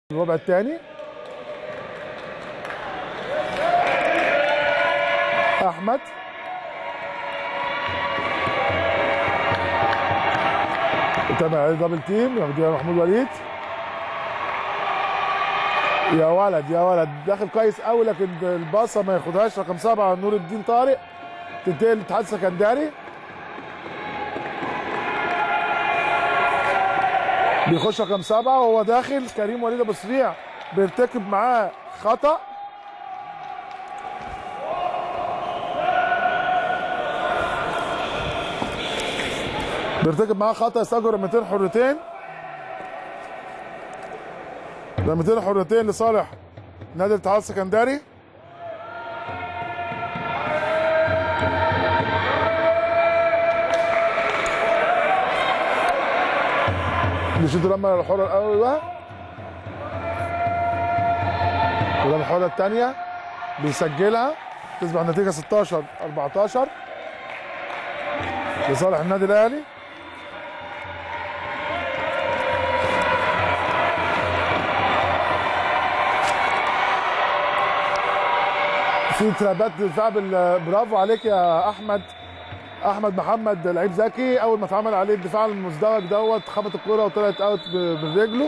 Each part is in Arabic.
الربع الثاني احمد تابع عليه دبل تيم ياخدها محمود وليد. يا ولد يا ولد داخل كويس قوي، لكن الباصه ما ياخدهاش. رقم 7 نور الدين طارق تنتهي الاتحاد السكندري. بيخش رقم 7 وهو داخل. كريم وليد ابو سريع بيرتكب معاه خطأ. يستأجر رميتين حرتين. رميتين حرتين لصالح نادي الاتحاد السكندري. بيشوط رمى الحرة الأول بقى، وده الحرة الثانية بيسجلها. تصبح النتيجة 16-14 لصالح النادي الأهلي. في ترابات دفاع برافو عليك يا احمد محمد لعيب ذكي. اول ما اتعمل عليه الدفاع المزدوج دوت خبط الكوره وطلعت اوت برجله.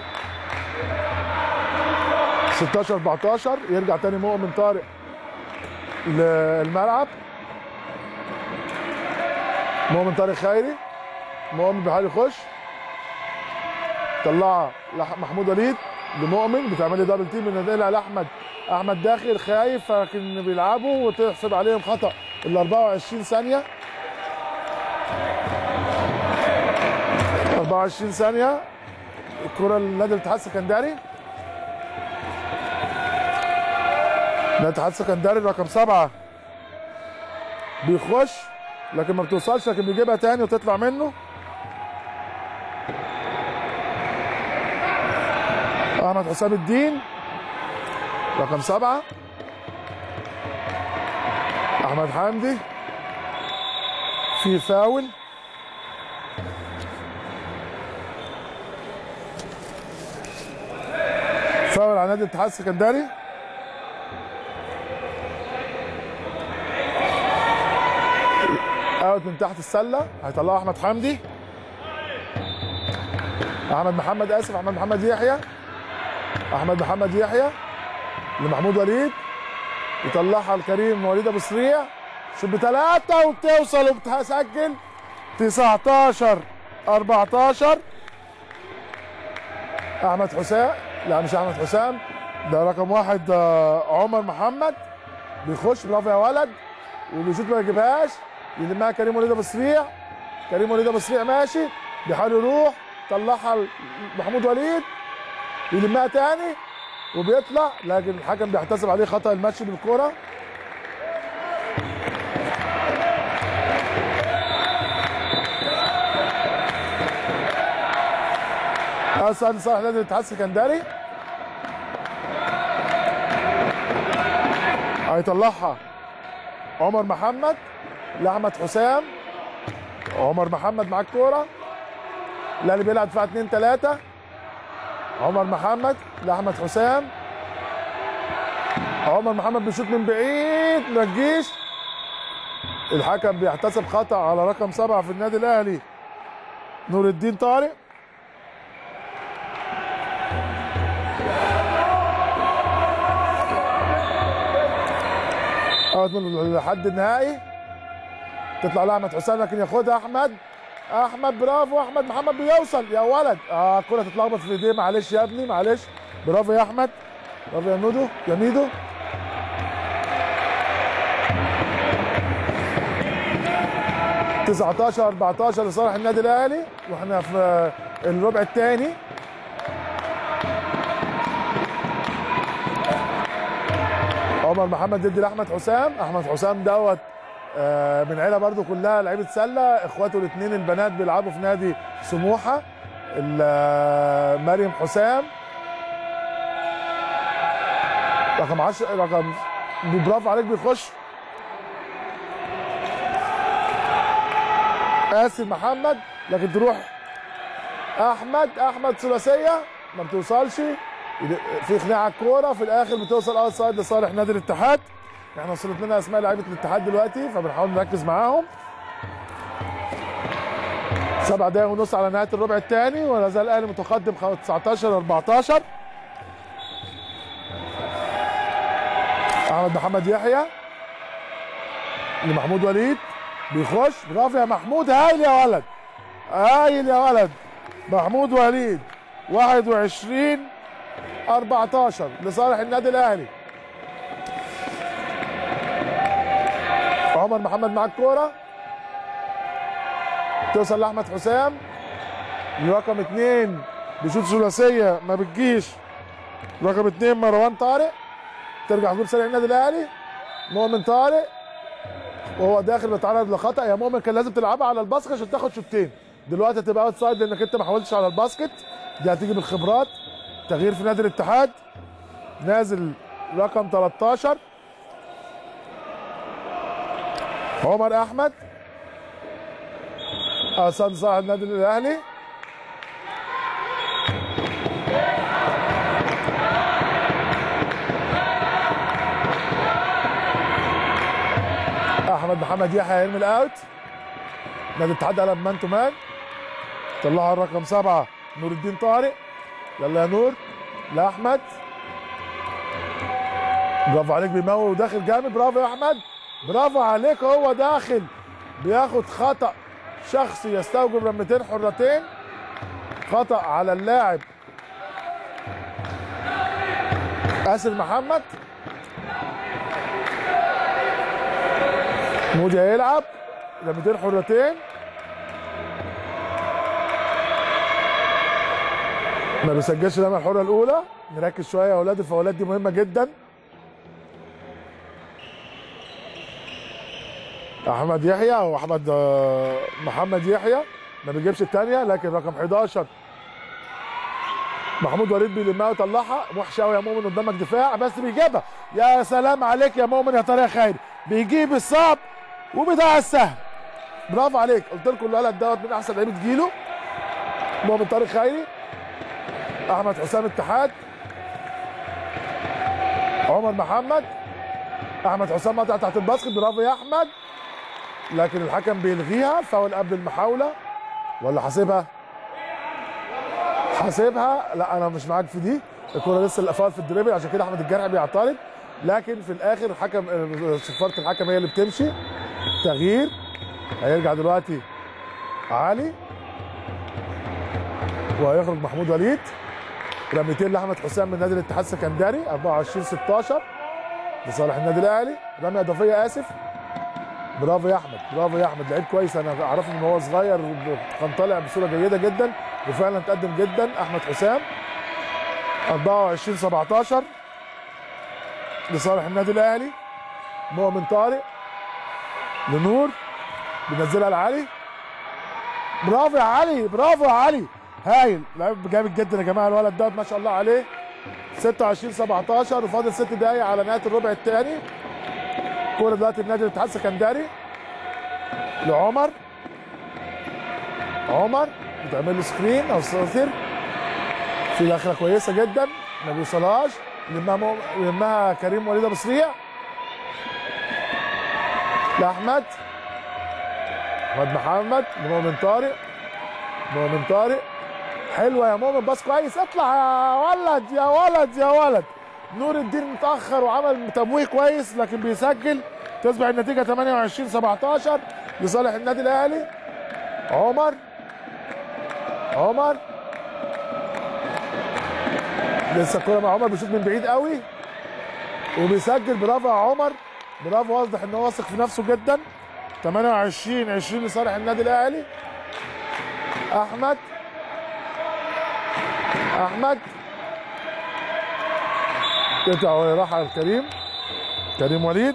16-14 يرجع تاني مؤمن طارق للملعب. مؤمن طارق خيري. مؤمن بيحاول يخش، طلعها محمود وليد لمؤمن. بتعمل لي دبل تيم بننقلها لاحمد. احمد داخل خايف لكن بيلعبوا وتحسب عليهم خطأ. ال 24 ثانية 24 ثانية الكرة لنادي الاتحاد السكندري. نادي الاتحاد السكندري رقم 7 بيخش لكن ما بتوصلش، لكن بيجيبها تاني وتطلع منه. احمد حسام الدين رقم 7. احمد حمدي في فاول. فاول على نادي الاتحاد السكندري. اوت من تحت السله هيطلعه احمد حمدي. احمد محمد يحيى لمحمود وليد، يطلعها لكريم وليد ابو سريع. شوط بثلاثه وبتوصل وبتسجل. 19-14 احمد حسام. لا مش احمد حسام، ده رقم 1 عمر محمد. بيخش برافو يا ولد وبيشوط ما يجيبهاش. يلمها كريم وليد ابو سريع. ماشي بيحاول يروح، طلعها محمود وليد يلمها تاني وبيطلع، لكن الحكم بيحتسب عليه خطأ المشي بالكرة. أصلا صالح نادي الاتحاد السكندري. هيطلعها عمر محمد لأحمد حسام. عمر محمد مع الكورة. الأهلي بيلعب دفاع 2-3. عمر محمد لأحمد حسام. عمر محمد بيشوط من بعيد ما تجيش. الحكم بيحتسب خطأ على رقم 7 في النادي الأهلي نور الدين طارق. لحد النهائي تطلع لأحمد حسام لكن ياخدها احمد برافو. احمد محمد بيوصل يا ولد. الكرة تتلخبط في ايديه. معلش يا ابني معلش. برافو يا احمد. برافو يا ميدو. 19-14 لصالح النادي الاهلي واحنا في الربع الثاني. عمر محمد ضد احمد حسام دوت من عيله برضو كلها لعيبه سله. اخواته الاثنين البنات بيلعبوا في نادي سموحه. مريم حسام رقم 10 برافو عليك. بيخش قاسم محمد لكن تروح احمد ثلاثيه ما بتوصلش. في خناقه على الكوره، في الاخر بتوصل اوت سايد لصالح نادي الاتحاد. احنا وصلت لنا اسماء لعيبه الاتحاد دلوقتي فبنحاول نركز معاهم. 7 دقايق ونص على نهايه الربع الثاني ولا زال الاهلي متقدم 19-14. احمد محمد يحيى لمحمود وليد بيخش، برافو يا محمود، هايل يا ولد، هايل يا ولد. محمود وليد 21-14 لصالح النادي الاهلي. عمر محمد مع الكوره توصل لاحمد حسام، رقم 2 بيشوط ثلاثيه ما بتجيش، رقم 2 مروان طارق، ترجع هجوم سريع النادي الاهلي. مؤمن طارق وهو داخل بيتعرض لخطا، يا مؤمن كان لازم تلعبها على الباسكت عشان تاخد شوطين، دلوقتي هتبقى اوت سايد لانك انت ما حاولتش على الباسكت، دي هتيجي بالخبرات. تغيير في نادي الاتحاد، نازل رقم 13 عمر احمد قصاد صاحب النادي الاهلي. احمد محمد يحيى هيرمي الاوت، نادي الاتحاد قلب مان تو مان، طلعها الرقم 7 نور الدين طارق، يلا يا نور لاحمد، برافو عليك، بيموت وداخل جامد، برافو يا احمد، برافو عليك، هو داخل بياخد خطأ شخصي يستوجب رميتين حرتين، خطأ على اللاعب آسر محمد. مودي هيلعب رميتين حرتين، ما بيسجلش الرميه الحره الاولى. نركز شويه يا اولاد، الفاولات دي مهمه جدا. احمد يحيى او احمد محمد يحيى ما بيجيبش الثانيه، لكن رقم 11 محمود وليد بيلمها ويطلعها، وحشه قوي يا مؤمن، قدامك دفاع بس بيجيبها، يا سلام عليك يا مؤمن يا طارق خيري، بيجيب الصعب وبيضيع السهل، برافو عليك، قلت لكم الولد دوت من احسن لعيبه جيله. مؤمن طارق خيري، احمد حسام اتحاد، عمر محمد، احمد حسام قطع تحت الباسكت، برافو يا احمد، لكن الحكم بيلغيها، فاول قبل المحاوله ولا حاسبها؟ حاسبها، لا انا مش معاك في دي، الكوره لسه فاول في الدريبل، عشان كده احمد الجرحي بيعترض، لكن في الاخر الحكم صفاره الحكم هي اللي بتمشي. تغيير، هيرجع دلوقتي علي وهيخرج محمود وليد، رميتين لاحمد حسام من نادي الاتحاد السكندري 24-16 لصالح النادي الاهلي، رميه اضافيه اسف، برافو يا احمد، برافو يا احمد، لعيب كويس، انا اعرفه ان هو صغير وكان طالع بصوره جيده جدا وفعلا تقدم جدا. احمد حسام 24-17 لصالح النادي الاهلي. مؤمن طارق لنور، بينزلها لعلي، برافو يا علي، برافو يا علي، هايل، لعيب جامد جدا يا جماعه الولد دوت ما شاء الله عليه. 26-17 وفاضل 6 دقايق على نهايه الربع الثاني. كوره دلوقتي النادي الاتحاد السكندري لعمر، عمر بتعمل له سكرين او ساتر، في دخله كويسه جدا ما بيوصلهاش، يلمها كريم وليد ابو سريع لاحمد، احمد محمد لمؤمن طارق، مؤمن طارق، حلوه يا مؤمن، باص كويس، اطلع يا ولد يا ولد يا ولد. نور الدين متاخر وعمل تمويه كويس لكن بيسجل، تصبح النتيجه 28-17 لصالح النادي الاهلي. عمر، عمر لسه الكوره مع عمر، بيشوط من بعيد قوي وبيسجل، برافو يا عمر، برافو، واضح ان هو واثق في نفسه جدا. 28-20 لصالح النادي الاهلي. احمد، احمد قطع وراح على كريم وليد.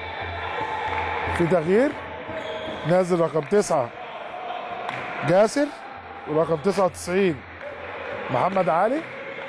في تغيير، نازل رقم 9 جاسر ورقم 99 محمد علي،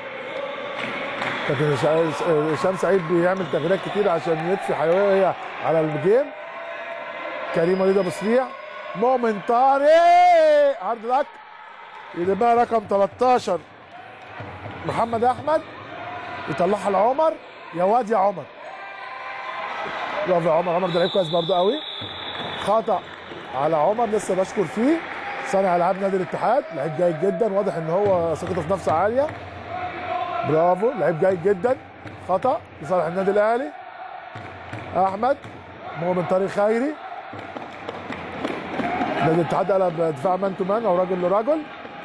لكن هشام سعيد بيعمل تغييرات كتير عشان يضفي حيويه على الجيم. كريم وليد ابو سريع، مؤمن طارق هارد لك، يبقى رقم 13 محمد احمد، يطلعها لعمر. يا واد يا عمر، برافو يا عمر. عمر ده لعيب كويس برضه قوي. خطأ على عمر لسه بشكر فيه. صانع العاب نادي الاتحاد لعيب جيد جدا، واضح ان هو ثقته في نفسه عاليه. برافو، لعيب جيد جدا. خطأ لصالح النادي الاهلي. احمد مؤمن طارق خيري. نادي الاتحاد قلب دفاع مان تو مان او راجل لرجل.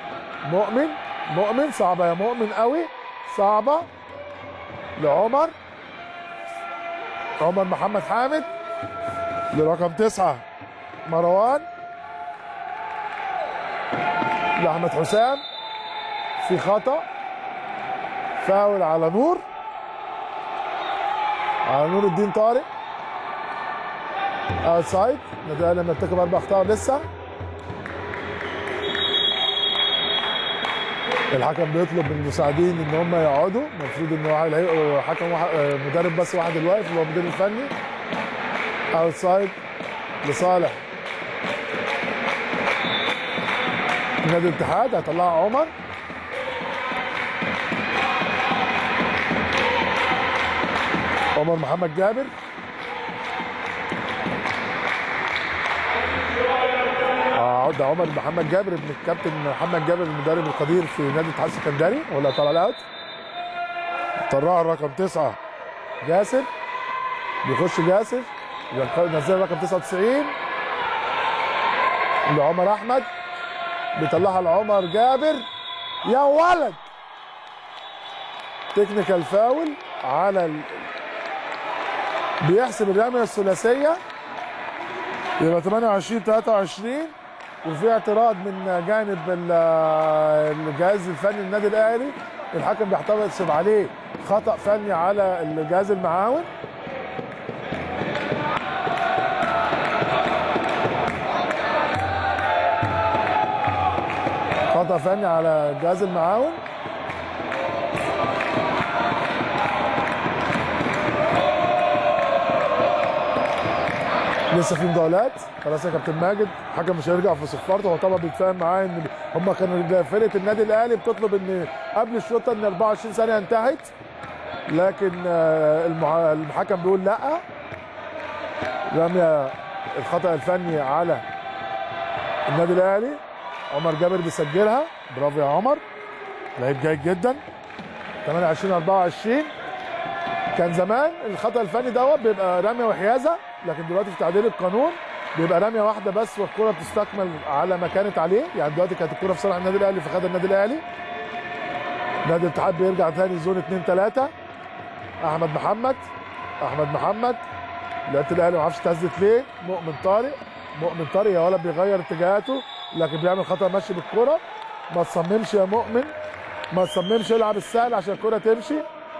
مؤمن صعبه يا مؤمن قوي، صعبه لعمر. عمر محمد حامد لرقم 9 مروان. لأحمد حسام. في خطأ، فاول على نور الدين طارق. اوتسايد. النادي الاهلي مرتكب 4 اخطاء لسه. الحكم بيطلب من المساعدين ان هم يقعدوا. المفروض ان مدرب بس واحد اللي واقف اللي هو المدير الفني. اوتسايد لصالح نادي الاتحاد. هيطلعها عمر. عمر محمد جابر. ده عمر محمد جابر ابن الكابتن محمد جابر المدرب القدير في نادي الاتحاد السكندري. ولا طلع الاوت. طلع الرقم 9 جاسر. بيخش جاسر نزل رقم 99 لعمر احمد. بيطلعها لعمر جابر. يا ولد، تكنيكال فاول على بيحسب الرميه الثلاثيه. يبقى 28-23. وفي اعتراض من جانب الجهاز الفني للنادي الاهلي. الحكم بيحتسب عليه خطأ فني على الجهاز المعاون. خطأ فني على الجهاز المعاون. لسه في مداولات. خلاص يا كابتن ماجد، الحكم مش هيرجع في صفارته. هو طبعا بيتفاهم معاه ان هم كانوا فرقه النادي الاهلي بتطلب ان قبل الشوط ان 24 ثانيه انتهت، لكن الحكم بيقول لا. رميه الخطا الفني على النادي الاهلي. عمر جابر بيسجلها. برافو يا عمر، لعيب جيد جدا. 28-24. كان زمان الخطا الفني دوت بيبقى رميه وحيازه، لكن دلوقتي في تعديل القانون بيبقى رميه واحده بس والكره بتستكمل على ما كانت عليه. يعني دلوقتي كانت الكره في صالح النادي الاهلي فخدها النادي الاهلي. نادي الاتحاد بيرجع ثاني زون 2-3. احمد محمد لعيبه الاهلي ما اعرفش اتهزت ليه. مؤمن طارق يا ولد بيغير اتجاهاته، لكن بيعمل خطا ماشي بالكره. ما تصممش يا مؤمن، ما تصممش، العب السهل عشان الكره تمشي.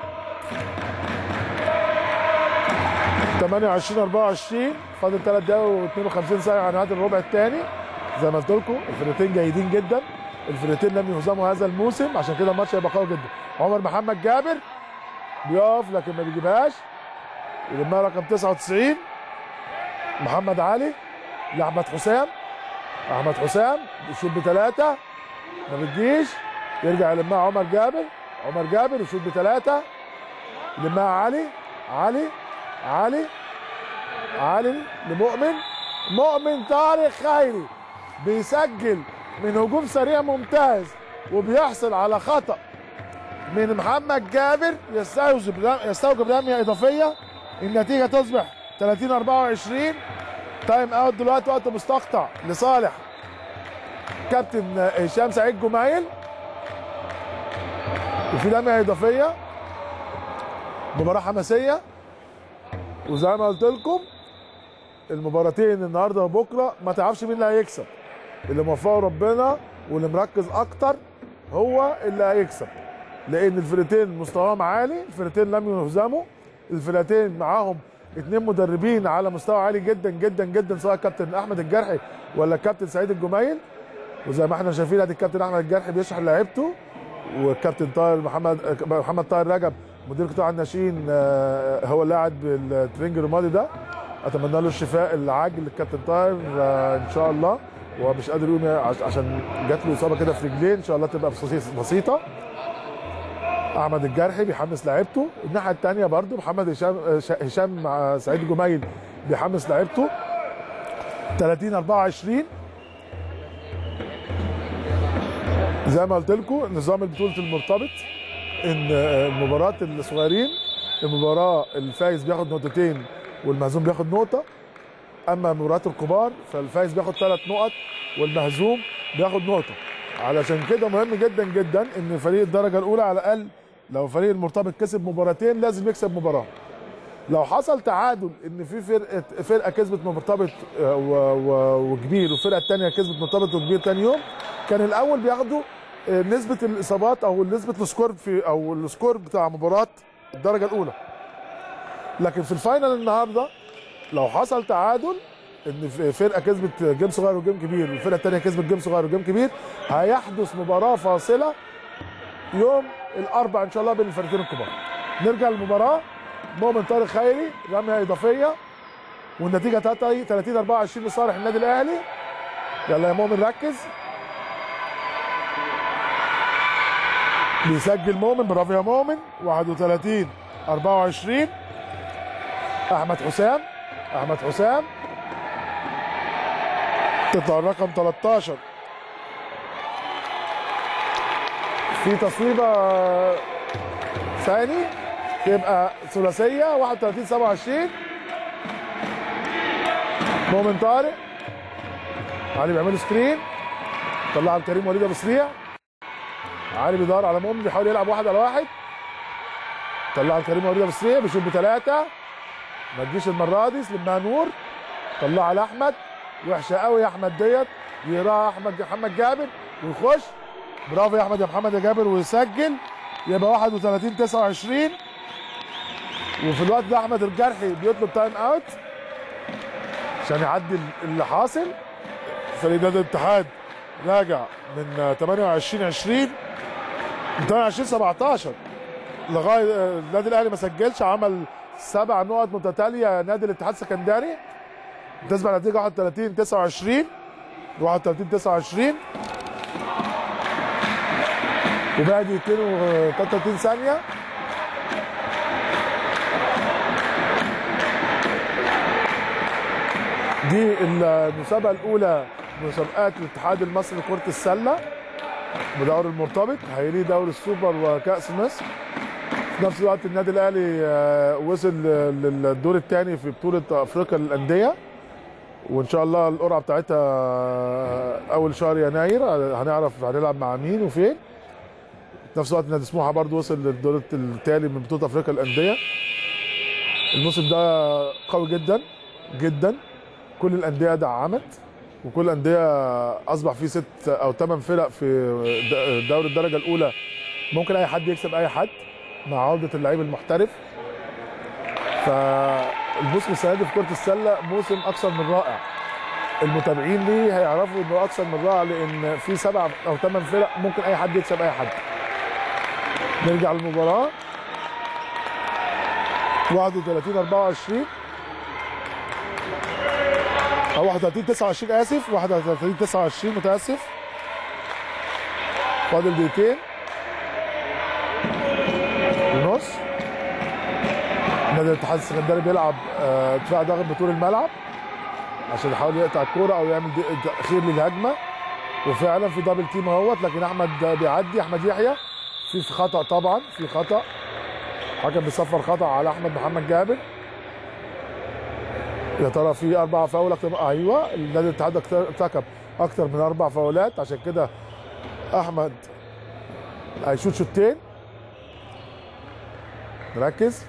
28-24. فاضل 3 دقايق و52 ثانيه على نهايه الربع الثاني. زي ما قلت لكم الفرقتين جيدين جدا. الفرقتين لم يهزموا هذا الموسم، عشان كده الماتش هيبقى قوي جدا. عمر محمد جابر بيقف لكن ما بيجيبهاش. يلمها رقم 99 محمد علي لاحمد حسام. احمد حسام بيشوط بثلاثه ما بتجيش. يرجع يلمها عمر جابر يشوط بثلاثه. يلمها علي لمؤمن طارق خيري. بيسجل من هجوم سريع ممتاز، وبيحصل على خطأ من محمد جابر يستوجب رميه اضافيه. النتيجه تصبح 30-24. تايم اوت دلوقتي، وقت مستقطع لصالح كابتن هشام سعيد جمايل. وفي رميه اضافيه. مباراه حماسيه، وزي ما قلت لكم المباراتين النهارده وبكره ما تعرفش مين اللي هيكسب. اللي موفقه ربنا واللي مركز اكتر هو اللي هيكسب، لان الفرقتين مستواهم عالي. الفرقتين لم يهزموا. الفرقتين معاهم 2 مدربين على مستوى عالي جدا جدا جدا، سواء كابتن احمد الجرحي ولا الكابتن سعيد الجمايل. وزي ما احنا شايفين ادي الكابتن احمد الجرحي بيشرح لعيبته، والكابتن طاهر محمد طاهر رجب مدير قطاع الناشئين هو اللي قاعد بالترنج الرمادي ده. اتمنى له الشفاء العاجل للكابتن طاهر ان شاء الله. هو مش قادر يقوم عشان جات له اصابه كده في رجليه، ان شاء الله تبقى بسيطه. احمد الجرحي بيحمس لعيبته. الناحيه الثانيه برضو محمد هشام مع سعيد جميل بيحمس لعيبته. 30-24. زي ما قلت لكم نظام بطوله المرتبط ان مباراه الصغيرين المباراه الفايز بياخد نقطتين والمهزوم بياخد نقطه، اما مباراه الكبار فالفايز بياخد 3 نقط والمهزوم بياخد نقطه. علشان كده مهم جدا جدا ان فريق الدرجه الاولى على الاقل لو فريق المرتبط كسب مباراتين لازم يكسب مباراه. لو حصل تعادل ان في فرقه كسبت مرتبط وكبير والفرقه الثانيه كسبت مرتبط وكبير ثاني يوم، كان الاول بياخدوا نسبه الاصابات او نسبه السكور او السكور بتاع مباراه الدرجه الاولى. لكن في الفاينل النهارده لو حصل تعادل ان فرقه كسبت جيم صغير وجيم كبير والفرقه الثانيه كسبت جيم صغير وجيم كبير، هيحدث مباراه فاصله يوم الاربعاء ان شاء الله بين الفريقين الكبار. نرجع للمباراه. مؤمن طارق خيري رميه اضافيه والنتيجه 30-24 لصالح النادي الاهلي. يلا يا مؤمن ركز. بيسجل مؤمن، برافو يا مؤمن. 31-24. احمد حسام تطلع الرقم 13 في تصويبه ثاني تبقى ثلاثيه. 31-27. مؤمن طارق علي بيعمل سكرين طلع لكريم وليد ابو سريع. علي بيدور على مؤمن بيحاول يلعب 1 على 1 طلع لكريم وليد ابو سريع بيشوط بثلاثه ما تجيش المره دي. سلمها نور طلعها لاحمد وحشه قوي يا احمد ديت يراها محمد جابر ويخش. برافو يا احمد يا محمد يا جابر ويسجل. يبقى 31-29. وفي الوقت ده احمد الجرحي بيطلب تايم اوت عشان يعدي اللي حاصل. فريق نادي الاتحاد راجع من 28-20 من 28-17 لغايه النادي الاهلي ما سجلش، عمل 7 نقط متتاليه نادي الاتحاد السكندري. تسبق النتيجه 31-29 31-29 وبعد 32 ثانيه. دي المسابقه الاولى مسابقات الاتحاد المصري لكره السله بدور المرتبط، هيليه دوري السوبر وكاس مصر. في نفس الوقت النادي الاهلي وصل للدور الثاني في بطوله افريقيا للانديه، وان شاء الله القرعه بتاعتها اول شهر يناير هنعرف هنلعب مع مين وفين. في نفس الوقت نادي سموحه برضه وصل للدور التالي من بطوله افريقيا للانديه. الموسم ده قوي جدا جدا، كل الانديه دعمت وكل الانديه اصبح فيه 6 أو 8 فرق في دوري الدرجه الاولى، ممكن اي حد يكسب اي حد مع عوده اللعيب المحترف. فالموسم السنه دي في كره السله موسم اكثر من رائع. المتابعين ليه هيعرفوا انه اكثر من رائع لان في 7 أو 8 فرق ممكن اي حد يكسب اي حد. نرجع للمباراه. 31-24 او 31-29 اسف 31-29 متاسف. فاضل دقيقتين ونص. نادي الاتحاد السكندري بيلعب دفاع ضاغط بطول الملعب عشان يحاول يقطع الكوره او يعمل تاخير للهجمه، وفعلا في دبل تيم اهوت، لكن احمد بيعدي. احمد يحيى في خطا، طبعا في خطا، حكم بيصفر خطا على احمد محمد جابر. يا ترى في 4 فاول اكتر؟ ايوه، النادي الاتحاد ارتكب اكتر من 4 فاولات، عشان كده احمد هيشوط شوطين. نركز.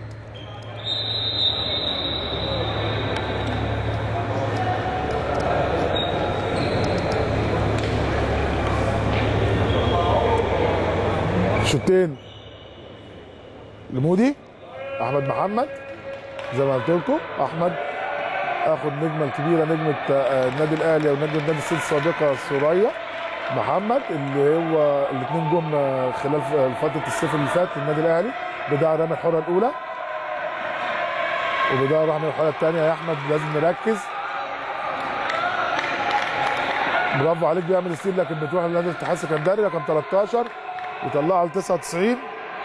شوطين لمودي. احمد محمد زي ما قلت لكم، احمد اخد نجمه الكبيره، نجمه النادي الاهلي او نجمه النادي السيد السابقه سوريا محمد، اللي هو الاثنين جم خلال فتره الصيف اللي فات للنادي الاهلي. بدأ رمي الحره الاولى وبدأ رمي الحره الثانيه. يا احمد لازم نركز. برافو عليك، بيعمل ستيل لكن بتروح لنادي الاتحاد السكندري رقم 13 يطلعها ل 99.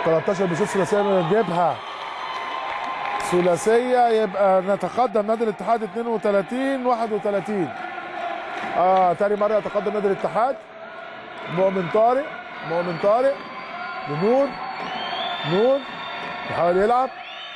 13 بيشوط ثلاثيه يجيبها ثلاثيه، يبقى نتقدم نادي الاتحاد 32 31. تاني مره يتقدم نادي الاتحاد. مؤمن طارق لنور، نور يحاول يلعب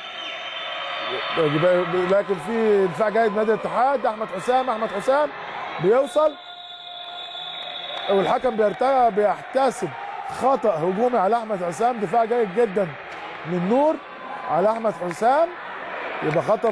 لكن في دفاع جيد نادي الاتحاد. احمد حسام بيوصل والحكم بيحتسب خطأ هجومي على احمد حسام. دفاع جيد جدا من نور على احمد حسام، يبقى خطأ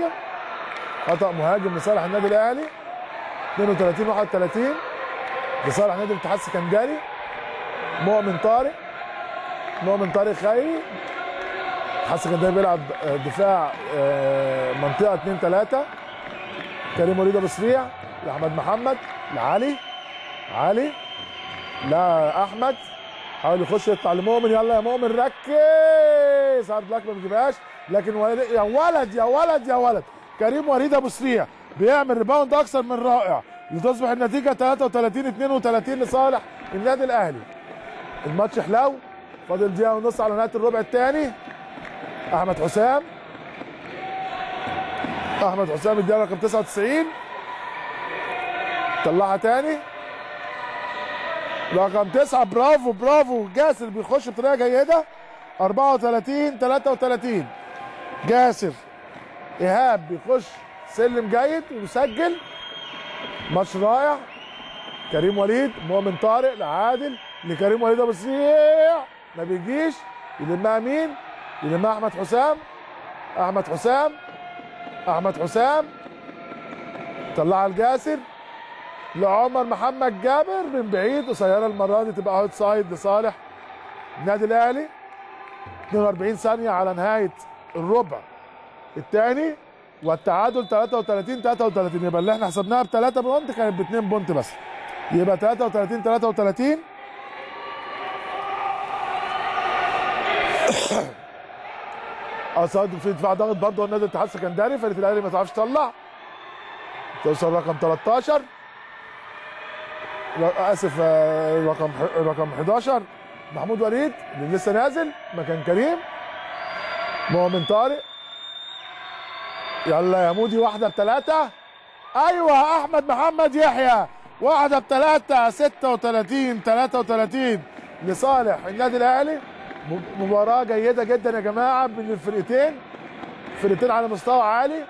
مهاجم لصالح النادي الاهلي. 32 31 لصالح نادي الاتحاد السكندري. مؤمن طارق خيري. الاتحاد السكندري بيلعب دفاع منطقه 2 3. كريم وليد ابو سريع لاحمد محمد علي لا احمد، حاول يخش يطلع لمؤمن. يلا يا مؤمن ركز، هارد لك ما بيجيبهاش، لكن يا ولد كريم وليد ابو سريع بيعمل ريباوند اكثر من رائع لتصبح النتيجه 33 32 لصالح النادي الاهلي. الماتش حلو، فاضل دقيقه ونص على نهايه الربع الثاني. احمد حسام الدقيقه رقم 99 طلعها تاني رقم 9. برافو جاسر بيخش بطريقه جيده. 34 33 جاسر ايهاب بيخش سلم جيد ويسجل. ماتش رائع. كريم وليد، مؤمن طارق لعادل لكريم وليد ابو سريع ما بيجيش، يلمها مين؟ يلمها احمد حسام طلعها لجاسر لعمر محمد جابر من بعيد قصيره. المره دي تبقى اوت سايد لصالح النادي الاهلي. 42 ثانيه على نهايه الربع الثاني والتعادل 33 33. يبقى اللي احنا حسبناها ب3 بونت كانت ب2 بونت بس، يبقى 33 33. اوتسايد في دفاع ضاغط برضه النادي الاتحاد السكندري. فرقه الاهلي ما تعرفش تطلع، توصل رقم 13 اسف رقم 11 محمود وليد اللي لسه نازل مكان كريم. مؤمن طارق يلا يا مودي، واحده ب3. ايوه احمد محمد يحيى، واحده ب3 36 33 لصالح النادي الاهلي. مباراه جيده جدا يا جماعه من الفرقتين على مستوى عالي.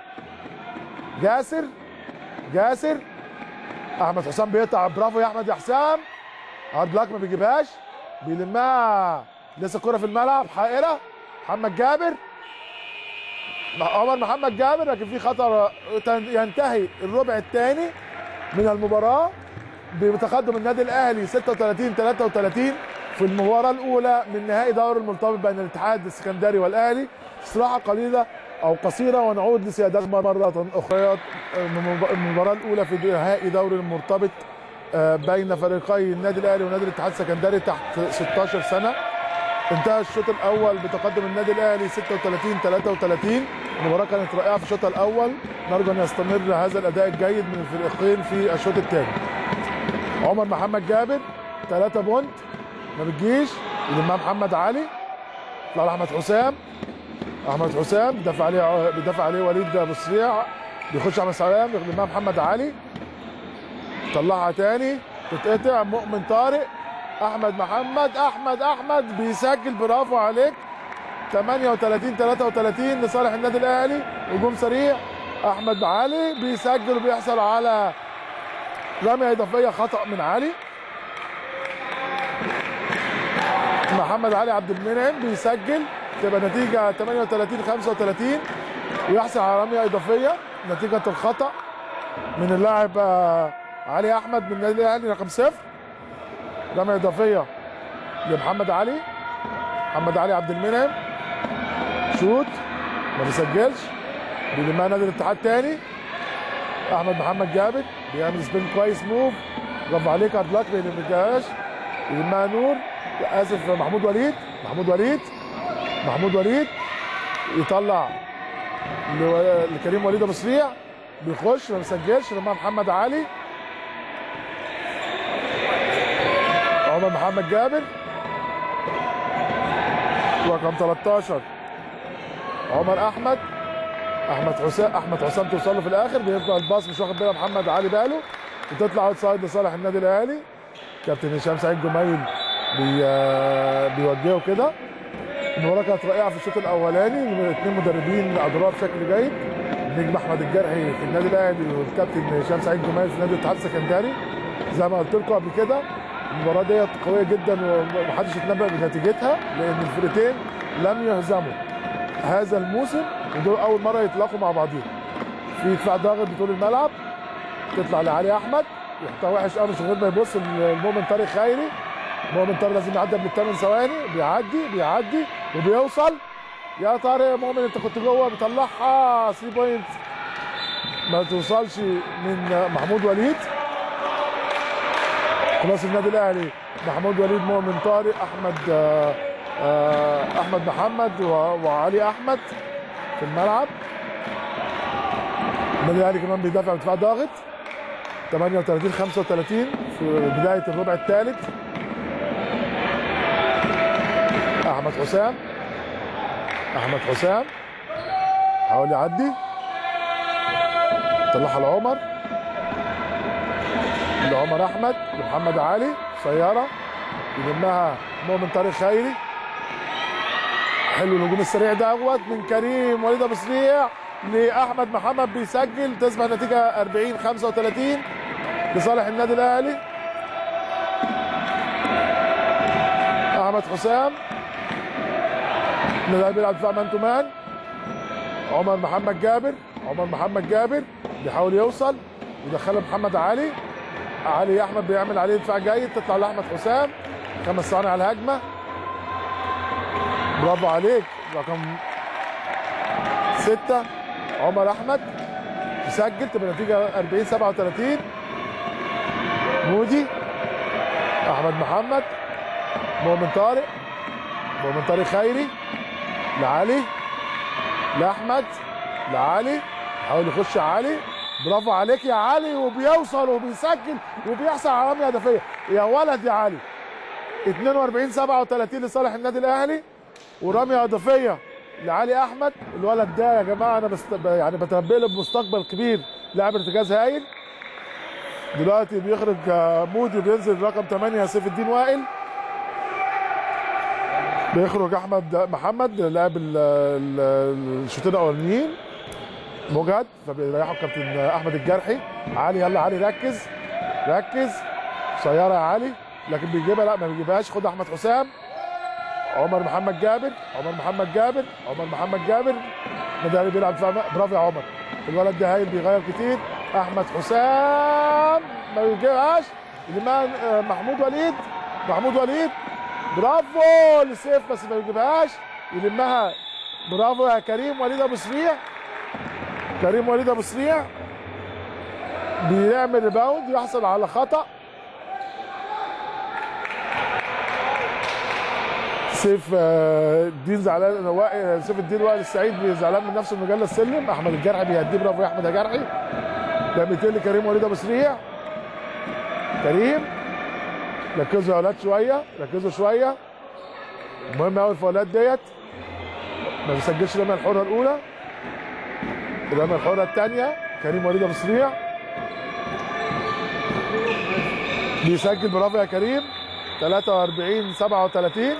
جاسر احمد حسام بيقطع، برافو يا احمد يا حسام. هارد لك ما بيجيبهاش، بيلمها لسه الكره في الملعب. حائره عمر محمد جابر، لكن في خطر. ينتهي الربع الثاني من المباراه بتقدم النادي الاهلي 36 33 في المباراه الاولى من نهائي دوري المرتبط بين الاتحاد السكندري والاهلي. استراحه قليله او قصيره ونعود لسيادات مره اخرى. المباراه الاولى في نهائي دوري المرتبط بين فريقي النادي الاهلي ونادي الاتحاد السكندري تحت 16 سنه. انتهى الشوط الاول بتقدم النادي الاهلي 36 33. المباراه كانت رائعه في الشوط الاول، نرجو ان يستمر هذا الاداء الجيد من الفريقين في الشوط الثاني. عمر محمد جابر 3 بونت ما بتجيش، يلمها محمد علي. يطلع لاحمد حسام بيدافع عليه وليد ابو سريع، بيخش احمد سلام يلمها محمد علي. طلعها تاني تتقطع. مؤمن طارق احمد بيسجل، برافو عليك. 38 33 لصالح النادي الاهلي. هجوم سريع، احمد علي بيسجل وبيحصل على رميه اضافيه خطا من علي. محمد علي عبد المنعم بيسجل، تبقى نتيجه 38 35 ويحصل على رميه اضافيه نتيجه الخطا من اللاعب علي احمد من النادي الاهلي رقم 0. رميه اضافيه لمحمد علي عبد المنعم، شوت ما بيسجلش، بيلمها نادي الاتحاد تاني. احمد محمد جابر بيعمل سبين كويس، موف، برافو عليك. هارد لك ما بيجيبهاش، يلمها نور اسف محمود وليد يطلع لكريم وليد ابو سريع، بيخش ما بيسجلش، يلمها محمد علي. عمر محمد جابر رقم 13 عمر احمد. احمد حسام توصل له في الاخر، بيبقى الباص مش واخد بالها محمد علي باله، وتطلع اوت سايد لصالح النادي الاهلي. كابتن هشام سعيد جميل بيوجهه كده. المباراه كانت رائعه في الشوط الاولاني، الاثنين مدربين ادوروها بشكل جيد. النجم احمد الجرحي في النادي الاهلي والكابتن هشام سعيد جميل في نادي الاتحاد السكندري. زي ما قلت لكم قبل كده المباراه ديت قويه جدا ومحدش يتنبأ بنتيجتها، لان الفرقتين لم يهزموا هذا الموسم ودول اول مره يتلاقوا مع بعضهم. في دفاع ضاغط بطول الملعب، تطلع لعلي احمد يحطها وحش قوي من غير ما يبص للمؤمن طارق خيري. مؤمن طارق لازم يعدي قبل ال8 ثواني، بيعدي وبيوصل. يا طارق مؤمن انت كنت جوه، بيطلعها 3 بوينت ما توصلش من محمود وليد. خلاص النادي الاهلي محمود وليد، مؤمن طارق، احمد محمد وعلي احمد في الملعب. النادي الاهلي كمان بيدافع بدفاع ضاغط 38-35 في بدايه الربع الثالث. احمد حسام حاول يعدي، طلعها لعمر احمد لمحمد علي سياره، يلمها مؤمن طارق خيري. حلو الهجوم السريع دوت من كريم وليد ابو سريع لاحمد محمد، بيسجل، تصبح النتيجه 40-35 لصالح النادي الاهلي. احمد حسام النادي الاهلي بيلعب دفاع مان تو مان. عمر محمد جابر بيحاول يوصل يدخلها محمد علي احمد بيعمل عليه دفاع جيد، تطلع لاحمد حسام. 5 ثواني على الهجمه، برافو عليك. رقم 6 عمر احمد يسجل، تبقى النتيجه 40-37. مودي، احمد محمد، مؤمن طارق خيري لعلي، لاحمد، لعلي، حاول يخش علي، برافو عليك يا علي، وبيوصل وبيسجل وبيحصل على رميه هدفيه يا ولد يا علي. 42-37 لصالح النادي الاهلي، ورميه هدفيه لعلي احمد. الولد ده يا جماعه انا يعني بتنبأ له بمستقبل كبير، لاعب ارتكاز هايل. دلوقتي بيخرج مودي، بينزل رقم 8 سيف الدين وائل، بيخرج احمد محمد لاعب الشوطين الاولانيين مجهد، فبيريحوا الكابتن احمد الجرحي. علي، يلا علي ركز سياره يا علي، لكن بيجيبها، لا ما بيجيبهاش. خد احمد حسام، عمر محمد جابر النادي بيلعب دفاع. برافو يا عمر، الولد ده هايل، بيغير كتير. احمد حسام ما بيجيبهاش، محمود وليد برافو لسيف، بس ما بيجيبهاش، يلمها. برافو يا كريم وليد ابو سريع بيعمل ريباوند، يحصل على خطأ. سيف الدين زعلان، سيف الدين وائل السعيد زعلان من نفسه انه جاله السلم. احمد الجرحي بيهديه، برافو يا احمد يا جرحي. لميتين لكريم وليد ابو سريع. كريم ركزوا يا اولاد شويه، المهم قوي الفاولات ديت. ما بيسجلش الرميه الحره الاولى، الرميه الحره الثانيه. كريم وليد ابو سريع بيسجل، برافو يا كريم. 43-37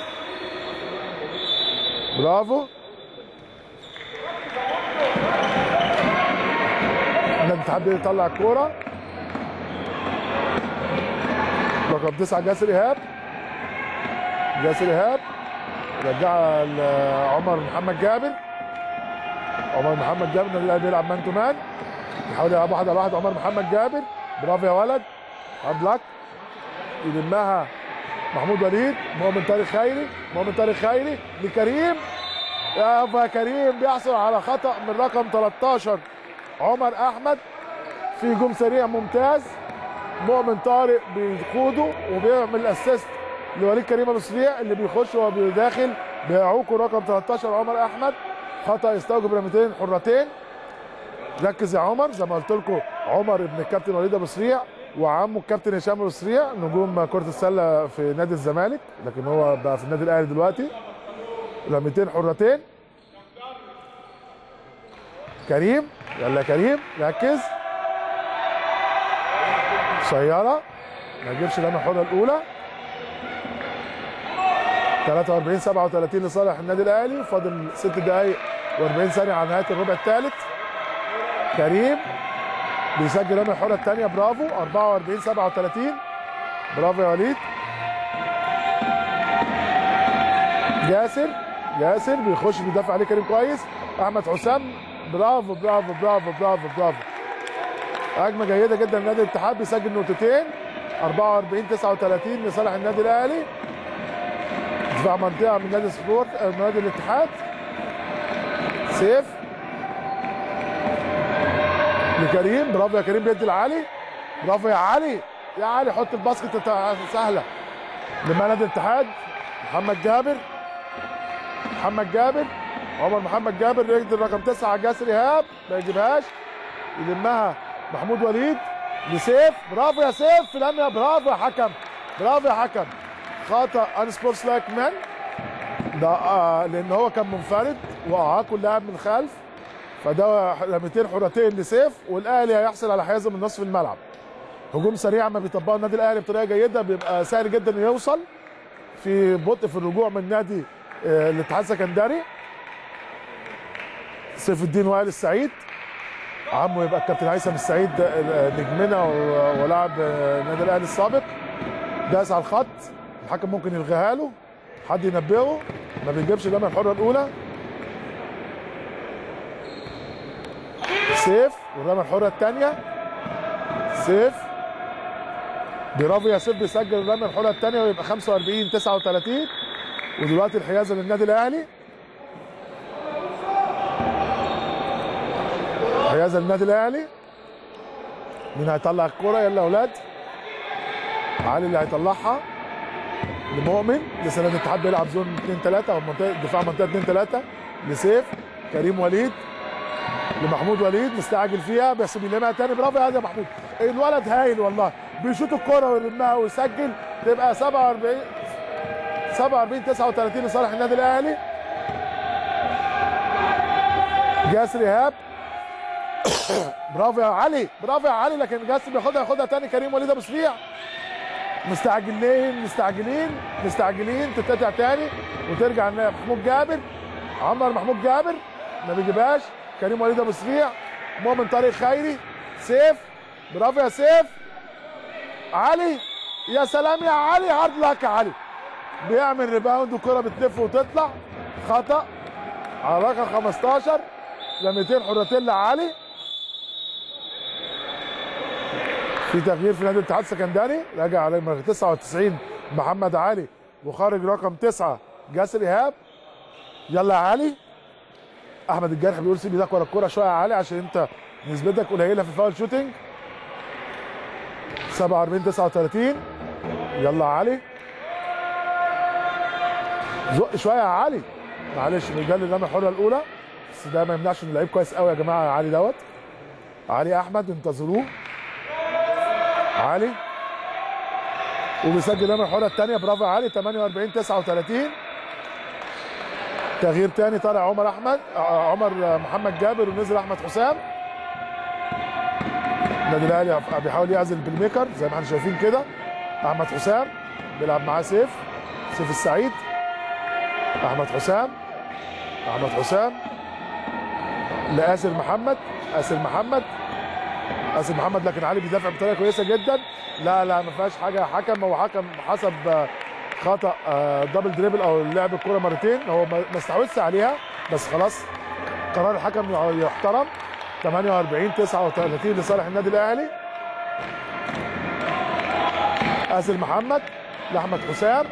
برافو. النادي الاتحاد بيطلع الكوره. رقم 9 جاسر ايهاب رجعها لعمر محمد جابر. النادي الاهلي بيلعب مان تو مان، يحاول يلعب 1 على 1. عمر محمد جابر، برافو يا ولد، هارد لك. يلمها محمود وليد، مؤمن طارق خيري لكريم. يا كريم بيحصل على خطأ من رقم 13 عمر احمد في هجوم سريع ممتاز. مؤمن طارق بيقوده وبيعمل اسيست لوليد كريم ابو سريع اللي بيخش وهو داخل، بيعوقه رقم 13 عمر احمد. خطأ يستوجب رميتين حرتين. ركز يا عمر، زي ما قلت لكم عمر ابن الكابتن وليد ابو سريع وعمه الكابتن هشام ابو سريع، نجوم كرة السلة في نادي الزمالك، لكن هو بقى في النادي الاهلي دلوقتي. رميتين حرتين. كريم، يلا كريم ركز. قصيره ما يجيبش رمي الحره الاولى. 43 37 لصالح النادي الاهلي. فاضل 6 دقائق و40 ثانيه على نهايه الربع الثالث. كريم بيسجل رمي الحره الثانيه، برافو. 44 37 برافو يا وليد. ياسر بيخش بيدافع عليه كريم كويس. احمد حسام برافو برافو برافو برافو برافو. هجمه جيده جدا لنادي الاتحاد، بيسجل نقطتين. 44 39 لصالح النادي الاهلي. دفاع منطقه من نادي سبورت من نادي الاتحاد. سيف لكريم، برافو يا كريم، بيدي لعلي. برافو يا علي، يا علي حط الباسكت سهله لما نادي الاتحاد. محمد جابر عمر محمد جابر يقدر رقم 9 جاسر ايهاب ما يجيبهاش، يلمها محمود وليد لسيف. برافو يا سيف في الامن، برافو يا حكم، برافو يا حكم. خطا ان سبورتس لايك مان ده لان هو كان منفرد واعاقه اللاعب من خلف، فده رميتين حرتين لسيف، والاهلي هيحصل على حيازه من نصف الملعب. هجوم سريع ما بيطبقه النادي الاهلي بطريقه جيده، بيبقى سهل جدا يوصل في بطء في الرجوع من نادي الاتحاد السكندري. سيف الدين وائل السعيد عمه يبقى الكابتن هيثم السعيد نجمنا ولاعب النادي الاهلي السابق. داس على الخط، الحكم ممكن يلغيها له، حد ينبهه، ما بيجيبش الرميه الحره الاولى. سيف والرميه الحره الثانيه. سيف برافو يا سيف، بيسجل الرميه الحره الثانيه ويبقى 45 39. ودلوقتي الحيازه للنادي الاهلي. حيازه للنادي الاهلي. مين هيطلع الكوره؟ يلا يا اولاد. علي اللي هيطلعها لمؤمن. لسه نادي الاتحاد بيلعب زون 2 3 او منطقه دفاع، منطقه 2 3 لسيف. كريم وليد لمحمود وليد مستعجل فيها بس بيلمها تاني. برافو يا محمود، الولد هايل والله، بيشوط الكوره ويلمها ويسجل. تبقى 47 39 لصالح النادي الاهلي. جاسر ايهاب برافو يا علي، برافو يا علي، لكن جاسر ياخدها تاني. كريم وليد ابو سريع مستعجلين تتقطع تاني وترجع محمود جابر. محمود جابر ما بيجيبهاش. كريم وليد ابو سريع. مؤمن طارق خيري. سيف، برافو يا سيف. علي، يا سلام يا علي، هارد لك يا علي. بيعمل ريباوند والكره بتلف وتطلع. خطا على رقم 15. رميتين حرتين لعلي. في تغيير في نادي الاتحاد السكندري، راجع على رقم 99 محمد علي وخارج رقم 9 جاسر ايهاب. يلا يا علي. احمد الجرح بيقول سيب ايدك ورا الكوره شويه يا علي عشان انت نسبتك قليله في الفاول شوتنج. 47 39. يلا يا علي، زق شويه يا علي، معلش بيجلي الرميه الحره الاولى بس ده ما يمنعش انه لعيب كويس قوي يا جماعه. علي دوت علي احمد، انتظروه. علي وبيسجل الرميه الحره الثانيه، برافو يا علي. 48 39. تغيير ثاني، طالع عمر محمد جابر ونزل احمد حسام. النادي الاهلي بيحاول يعزل البلاي ميكر زي ما احنا شايفين كده. احمد حسام بيلعب معاه سيف السعيد. احمد حسام لآسر محمد، لكن علي بيدافع بطريقه كويسه جدا. لا ما فيهاش حاجه يا حكم، هو حكم حسب خطا دبل دريبل او لعب الكره مرتين، هو ما استحوذش عليها بس خلاص قرار الحكم يحترم. 48 39 لصالح النادي الاهلي. آسر محمد لاحمد حسام.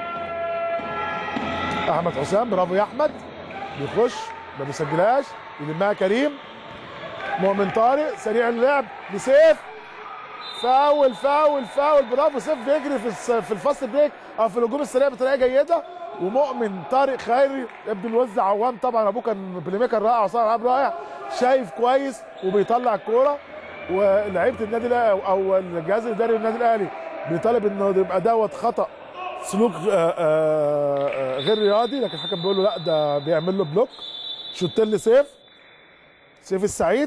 احمد حسام، برافو يا احمد، بيخش ما بيسجلهاش، يلمها كريم. مؤمن طارق سريع اللعب لسيف. فاول، برافو سيف بيجري في الفاست بريك او في الهجوم السريع بطريقه جيده. ومؤمن طارق خيري ابن الوز عوام، طبعا ابوه كان بلاي ميكر رائع وصانع العاب رائع، شايف كويس وبيطلع الكوره. ولعيبه النادي الاهلي او الجهاز الاداري للنادي الاهلي بيطالب انه يبقى دوت خطا سلوك غير رياضي، لكن الحكم بيقول له لا ده بيعمل له بلوك. شوطين لسيف، سيف السعيد.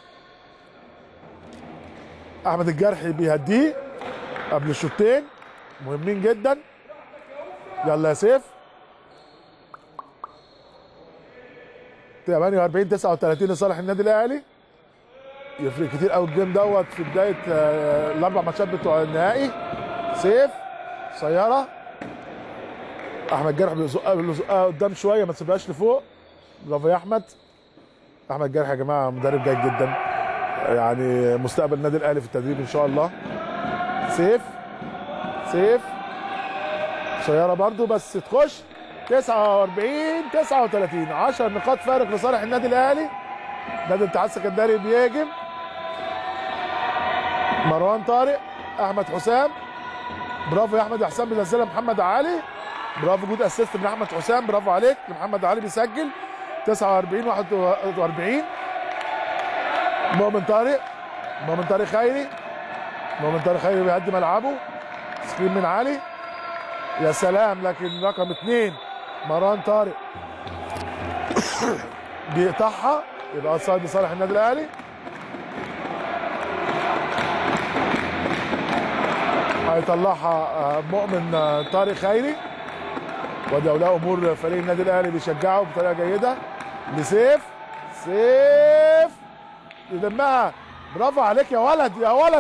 احمد الجرحي بيهديه قبل الشوطين مهمين جدا. يلا يا سيف. 48 39 لصالح النادي الاهلي. يفرق كتير قوي الجيم دوت في بدايه الاربع ماتشات بتوع النهائي. سيف سياره، احمد جرح بيزقها قدام شويه ما تسيبهاش لفوق. برافو يا احمد. احمد جرح يا جماعه مدرب جيد جدا، يعني مستقبل النادي الاهلي في التدريب ان شاء الله. سيف سياره برضو بس تخش. 49 39 10 نقاط فارق لصالح النادي الاهلي. نادي الاتحاد السكندري بيهاجم. مروان طارق، احمد حسام. برافو يا احمد. يا حسام بينزلها محمد علي. برافو، جود اسيست من احمد حسام، برافو عليك. محمد علي بيسجل. 49 41. مؤمن طارق خيري بيهدي ملعبه. سكرين من علي، يا سلام. لكن رقم 2 مروان طارق بيقطعها، يبقى اوتسايد لصالح النادي الاهلي. هيطلعها مؤمن طارق خيري. وادي اولياء امور فريق النادي الاهلي بيشجعه بطريقه جيده. لسيف يلمها. برافو عليك يا ولد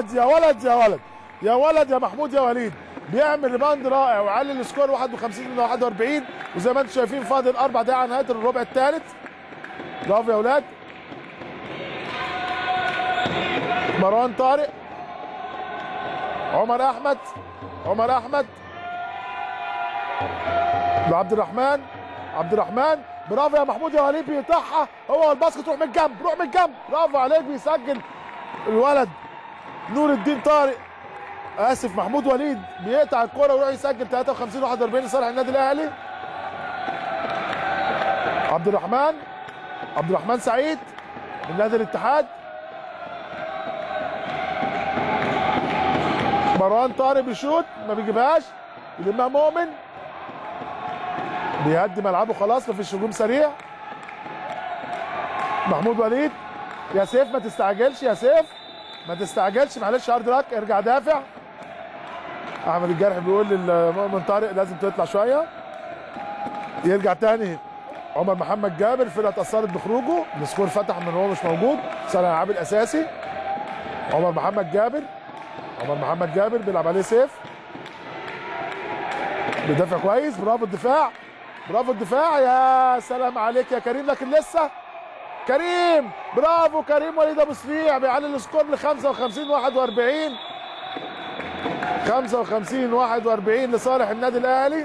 يا محمود يا وليد. بيعمل ريباوند رائع ويعلي السكور 51 من 41. وزي ما انتم شايفين فاضل 4 دقايق على نهايه الربع الثالث. برافو يا اولاد. مروان طارق، عمر احمد عبد الرحمن. برافو يا محمود يا وليد. بيقطعها هو والباسكت. روح من الجنب. برافو عليك. بيسجل الولد نور الدين طارق، اسف محمود وليد. بيقطع الكرة ويروح يسجل. 53 41 لصالح النادي الاهلي. عبد الرحمن سعيد من نادي الاتحاد. مروان طارق بيشوط ما بيجيبهاش، يلمها مؤمن. بيهدي ملعبه خلاص، مفيش هجوم سريع. محمود وليد، يا سيف ما تستعجلش معلش. هارد راك، ارجع دافع. احمد الجرح بيقول للمؤمن طارق لازم تطلع شويه. يرجع تاني عمر محمد جابر. الفرقه اتاثرت بخروجه، السكور فتح من هو مش موجود. صانع الالعاب الاساسي عمر محمد جابر بيلعب عليه سيف. بيدافع كويس. برافو الدفاع. يا سلام عليك يا كريم. لكن لسه كريم. برافو كريم وليد ابو سريع بيعلي السكور ل 55 41. 55 41 لصالح النادي الاهلي.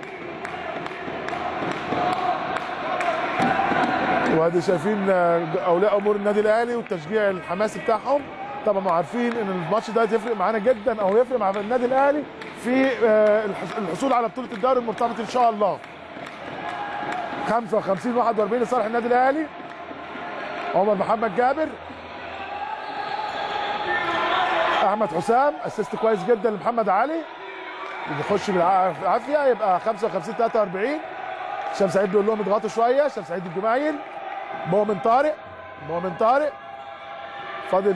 وادي شايفين اولياء امور النادي الاهلي والتشجيع الحماسي بتاعهم. طبعا عارفين ان الماتش ده يفرق معانا جدا، او يفرق مع النادي الاهلي في الحصول على بطوله الدوري المرتبط ان شاء الله. 55 41 لصالح النادي الاهلي. عمر محمد جابر، احمد حسام اسيست كويس جدا لمحمد علي. بيخش بالعافيه، يبقى 55 43. هشام سعيد بيقول لهم اضغطوا شويه. هشام سعيد الجمايل. مؤمن طارق فاضل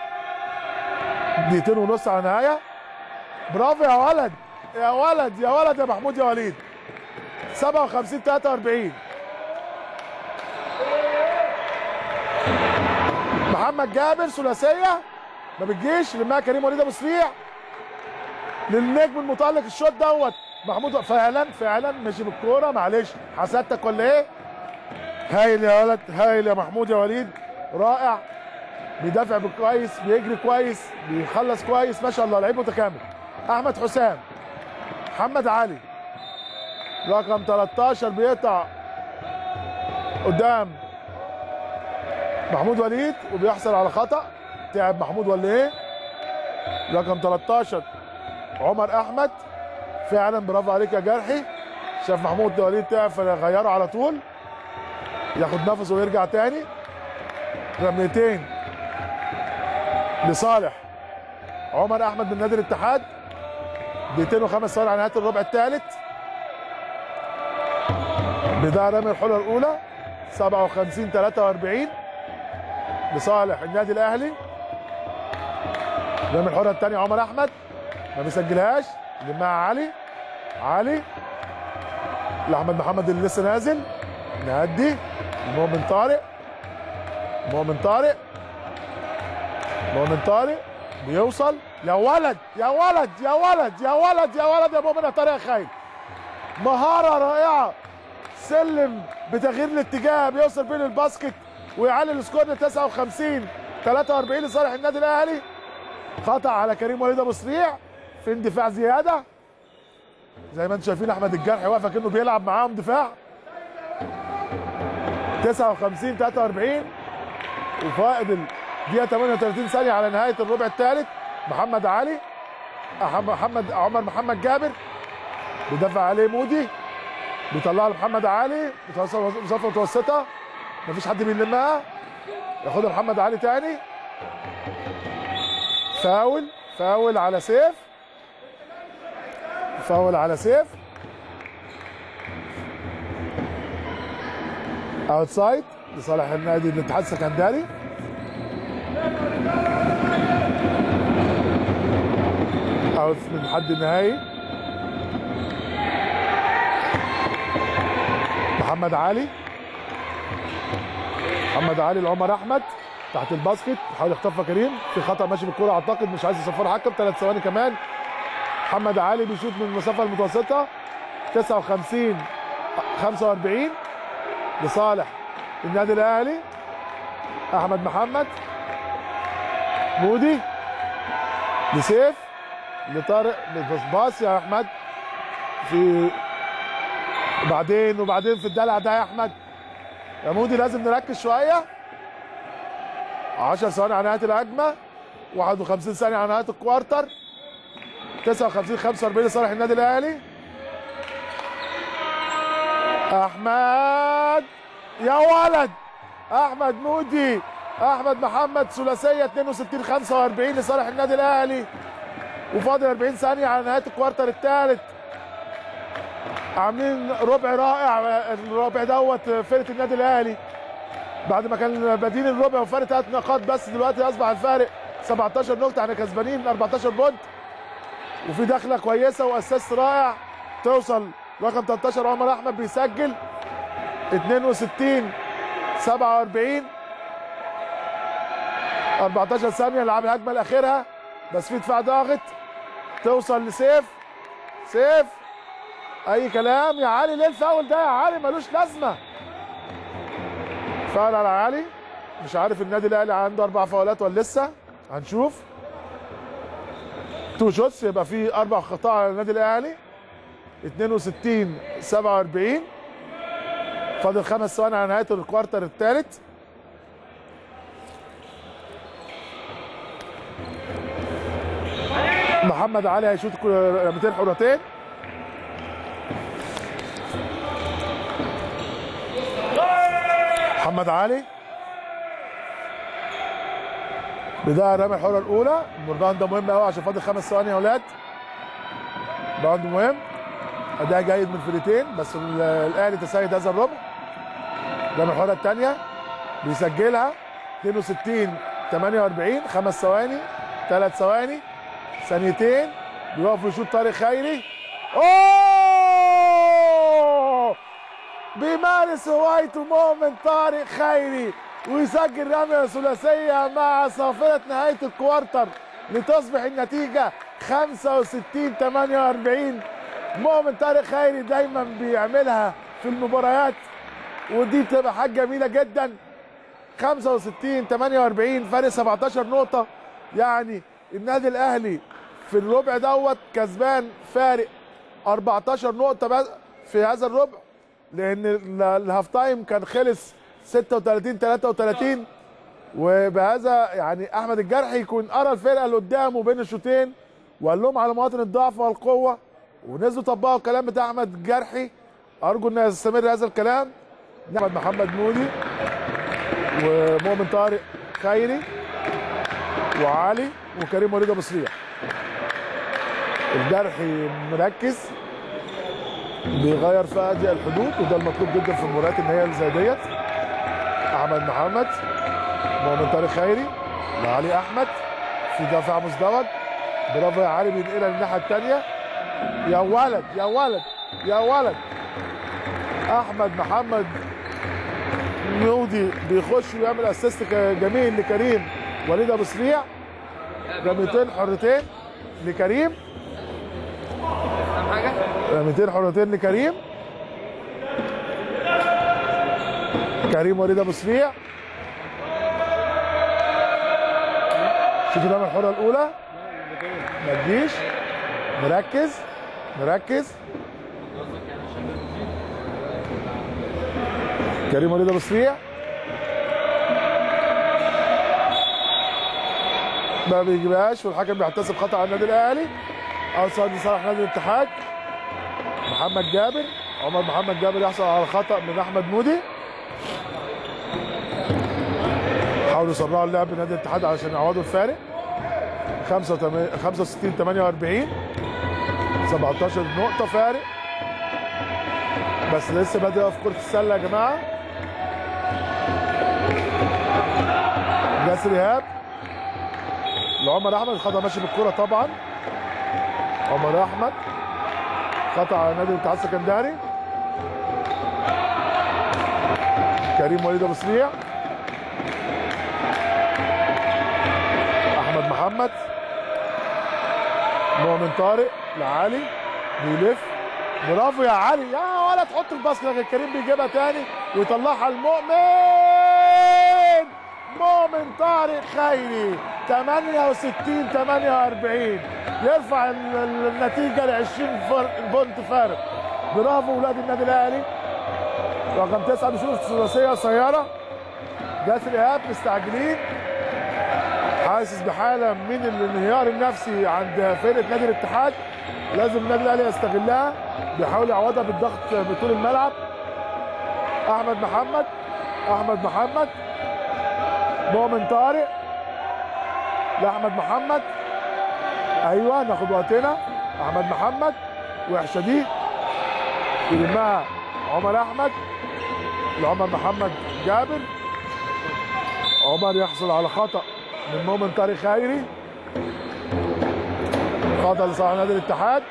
2 ونص على النهايه. برافو يا ولد يا محمود يا وليد. 57 43. محمد جابر ثلاثيه ما بتجيش. لمها كريم وليد ابو سريع للنجم المتالق. الشوط دوت محمود فعلا مشي بالكوره. معلش حسدتك ولا ايه؟ هايل يا ولد، هايل يا محمود يا وليد. رائع. بيدافع كويس، بيجري كويس، بيخلص كويس، ما شاء الله لعيب متكامل. احمد حسام، محمد علي رقم 13 بيقطع قدام محمود وليد وبيحصل على خطأ. تعب محمود ولا ايه؟ رقم 13 عمر احمد. فعلا برافو عليك يا جرحي. شاف محمود وليد تعب فغيره على طول، ياخد نفسه ويرجع تاني. رميتين لصالح عمر احمد من نادي الاتحاد. دقيقتين و5 ثواني على نهايه الربع الثالث. بدايه رمي الحره الاولى 57-43 لصالح النادي الاهلي. رمي الحره الثانيه عمر احمد ما بيسجلهاش، يلمها علي لاحمد محمد اللي لسه نازل، نهدي مؤمن طارق بيوصل. يا ولد يا مؤمن طارق خير، مهاره رائعه، سلم بتغيير الاتجاه بيوصل بين الباسكت ويعلي السكور ل 59-43 لصالح النادي الاهلي. خطأ على كريم وليد ابو سريع في اندفاع زياده، زي ما انتم شايفين احمد الجرحي واقف كأنه بيلعب معاهم دفاع. 59-43 وفائد الدقيقه 38 ثانيه على نهايه الربع الثالث. عمر محمد جابر بيدافع عليه مودي، بيطلعها لمحمد علي، مسافه متوسطه مفيش حد بيلمها، ياخدها محمد علي تاني. فاول على سيف، اوتسايد لصالح النادي الاتحاد السكندري. اوت من الحد النهائي. محمد علي لعمر احمد تحت الباسكت، بيحاول يخطفها كريم، في خطا ماشي بالكوره اعتقد، مش عايز يصفر حكم. 3 ثواني كمان. محمد علي بيشوط من المسافه المتوسطه. 59-45 لصالح النادي الاهلي. احمد محمد مودي لسيف لطارق، باص يا احمد، في وبعدين في الدلع ده يا احمد يا مودي، لازم نركز شويه. 10 ثواني على نهايه الهجمه، 51 ثانيه على نهايه الكوارتر. 59-45 لصالح النادي الاهلي. احمد يا ولد، احمد مودي، احمد محمد، ثلاثيه 62-45 لصالح النادي الاهلي، وفاضل 40 ثانيه على نهايه الكوارتر الثالث. عاملين ربع رائع الربع دوت فرقه النادي الاهلي، بعد ما كان بادين الربع وفارق 3 نقاط بس، دلوقتي اصبح الفارق 17 نقطه، احنا كسبانين 14 بونت. وفي دخله كويسه واساس رائع، توصل رقم 13 عمر احمد بيسجل. 62-47 14 ثانيه لعب الهجمه الاخيره، بس في دفاع ضاغط، توصل لسيف. اي كلام يا علي، ليه الفاول ده يا علي؟ ملوش لازمه. فاول على علي، مش عارف النادي الاهلي عنده 4 فاولات ولا لسه، هنشوف. 2 شوتس، يبقى في 4 خطأ على النادي الاهلي. 62-47 فاضل 5 ثواني على نهايه الكوارتر الثالث. محمد علي هيشوط 200 حرتين. محمد علي بدايه رمي الحره الاولى. الريباوند ده مهم قوي عشان فاضل 5 ثواني يا اولاد. ريباوند مهم، اداء جيد من الفريقين، بس الاهلي تسيد هذا الربع. رمي الحره الثانيه بيسجلها. 62-48 5 ثواني، 3 ثواني، ثانيتين، بيقف ويشوط طارق خيري. اوه، بيمارس هوايته مؤمن طارق خيري ويسجل رميه ثلاثيه مع صافره نهايه الكوارتر لتصبح النتيجه 65-48. مؤمن طارق خيري دايما بيعملها في المباريات، ودي بتبقى حاجه جميله جدا. 65-48 فارق 17 نقطه، يعني النادي الاهلي في الربع دوت كسبان فارق 14 نقطه بس في هذا الربع، لان الهاف تايم كان خلص 36-33. وبهذا يعني احمد الجرحي يكون قرا الفرقه اللي قدامه بين الشوطين وقال لهم على مواطن الضعف والقوه، ونزلوا طبقوا الكلام بتاع احمد الجرحي. ارجو ان يستمر هذا الكلام. احمد محمد مودي ومؤمن طارق خيري وعلي وكريم وليد ابو سريع. الجرحي مركز بيغير في اضيق الحدود، وده المطلوب جدا في المباريات ان هي اللي زي ديت. احمد محمد، مؤمن طارق خيري لعلي احمد في دفاع مزدوج. برافو يا علي، بينقلها للناحيه الثانيه. يا ولد يا ولد يا ولد. احمد محمد مودي بيخش ويعمل اسيست جميل لكريم وليد ابو سريع. رميتين حرتين لكريم، رميتين حرتين لكريم. كريم وليد ابو سريع. شوف الرميه الحره الاولى ما تجيش. مركز مركز. كريم وليد ابو سريع ما بيجيبهاش، والحكم بيحتسب خطا على النادي الاهلي. اوتسايد لصالح نادي الاتحاد. محمد جابر، عمر محمد جابر يحصل على خطا من احمد مودي. حاولوا يسرعوا اللعب نادي الاتحاد علشان يعوضوا الفارق. 65 48 17 نقطة فارق، بس لسه بادئة في كرة السلة يا جماعة. جاسر ايهاب لعمر احمد، الخطأ ماشي بالكرة طبعا. عمر احمد خطأ على نادي الاتحاد السكندري. كريم وليد ابو سريع. احمد محمد، مؤمن طارق لعلي بيلف. برافو يا علي يا ولد، حط الباسكت لكن كريم بيجيبها تاني ويطلعها لمؤمن. مؤمن طارق خيري 68 48 يرفع النتيجه ل 20 بونت فارق. برافو ولاد النادي الاهلي. رقم 9 بيشوف ثلاثيه قصيره. جاسر ايهاب مستعجلين، حاسس بحاله من الانهيار النفسي عند فرقه نادي الاتحاد، لازم النادي الاهلي يستغلها. بيحاول يعوضها بالضغط بطول الملعب. احمد محمد، احمد محمد، مؤمن طارق لاحمد محمد. ايوه ناخد وقتنا. احمد محمد وحشه دي، يلمها عمر احمد لعمر محمد جابر. عمر يحصل على خطا من مؤمن طارق خيري. خطا لصالح نادي الاتحاد.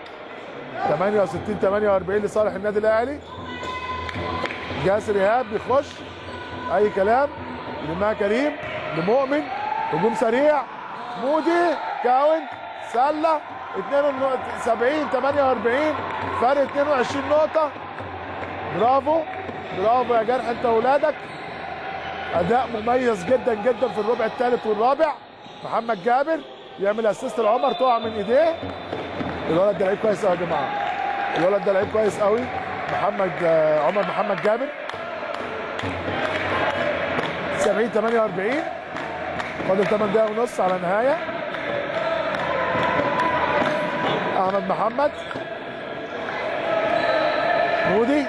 68 48 لصالح النادي الاهلي. جاسر ايهاب بيخش اي كلام، يلمها كريم لمؤمن. هجوم سريع، مودي كاونت سله. 72 48 فرق 22 نقطه. برافو برافو يا جرح انت واولادك. اداء مميز جدا جدا في الربع الثالث والرابع. محمد جابر يعمل اسيست لعمر، تقع من ايديه. الولد ده لعيب كويس قوي يا جماعه، الولد ده لعيب كويس قوي. عمر محمد جابر. 70 48 فاضل 8 دقايق ونص على النهايه. احمد محمد، مودي،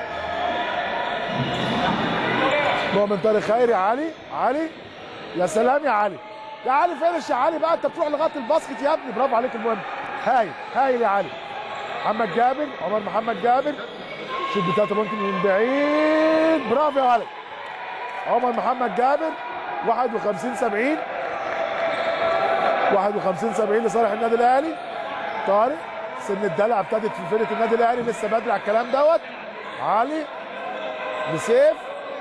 مؤمن طارق خيري. علي يا سلام يا علي، يا علي فينش يا علي بقى، انت بتروح لغايه الباسكت يا ابني. برافو عليك. المهم هايل هايل يا علي. محمد جابر، عمر محمد جابر شوت بتاعته ممكن من بعيد. برافو يا ولد. عمر محمد جابر 51 70 51 70 لصالح النادي الاهلي. طارق سن الدلع ابتدت في فرقه النادي الاهلي، لسه بدري على الكلام دوت. علي لسيف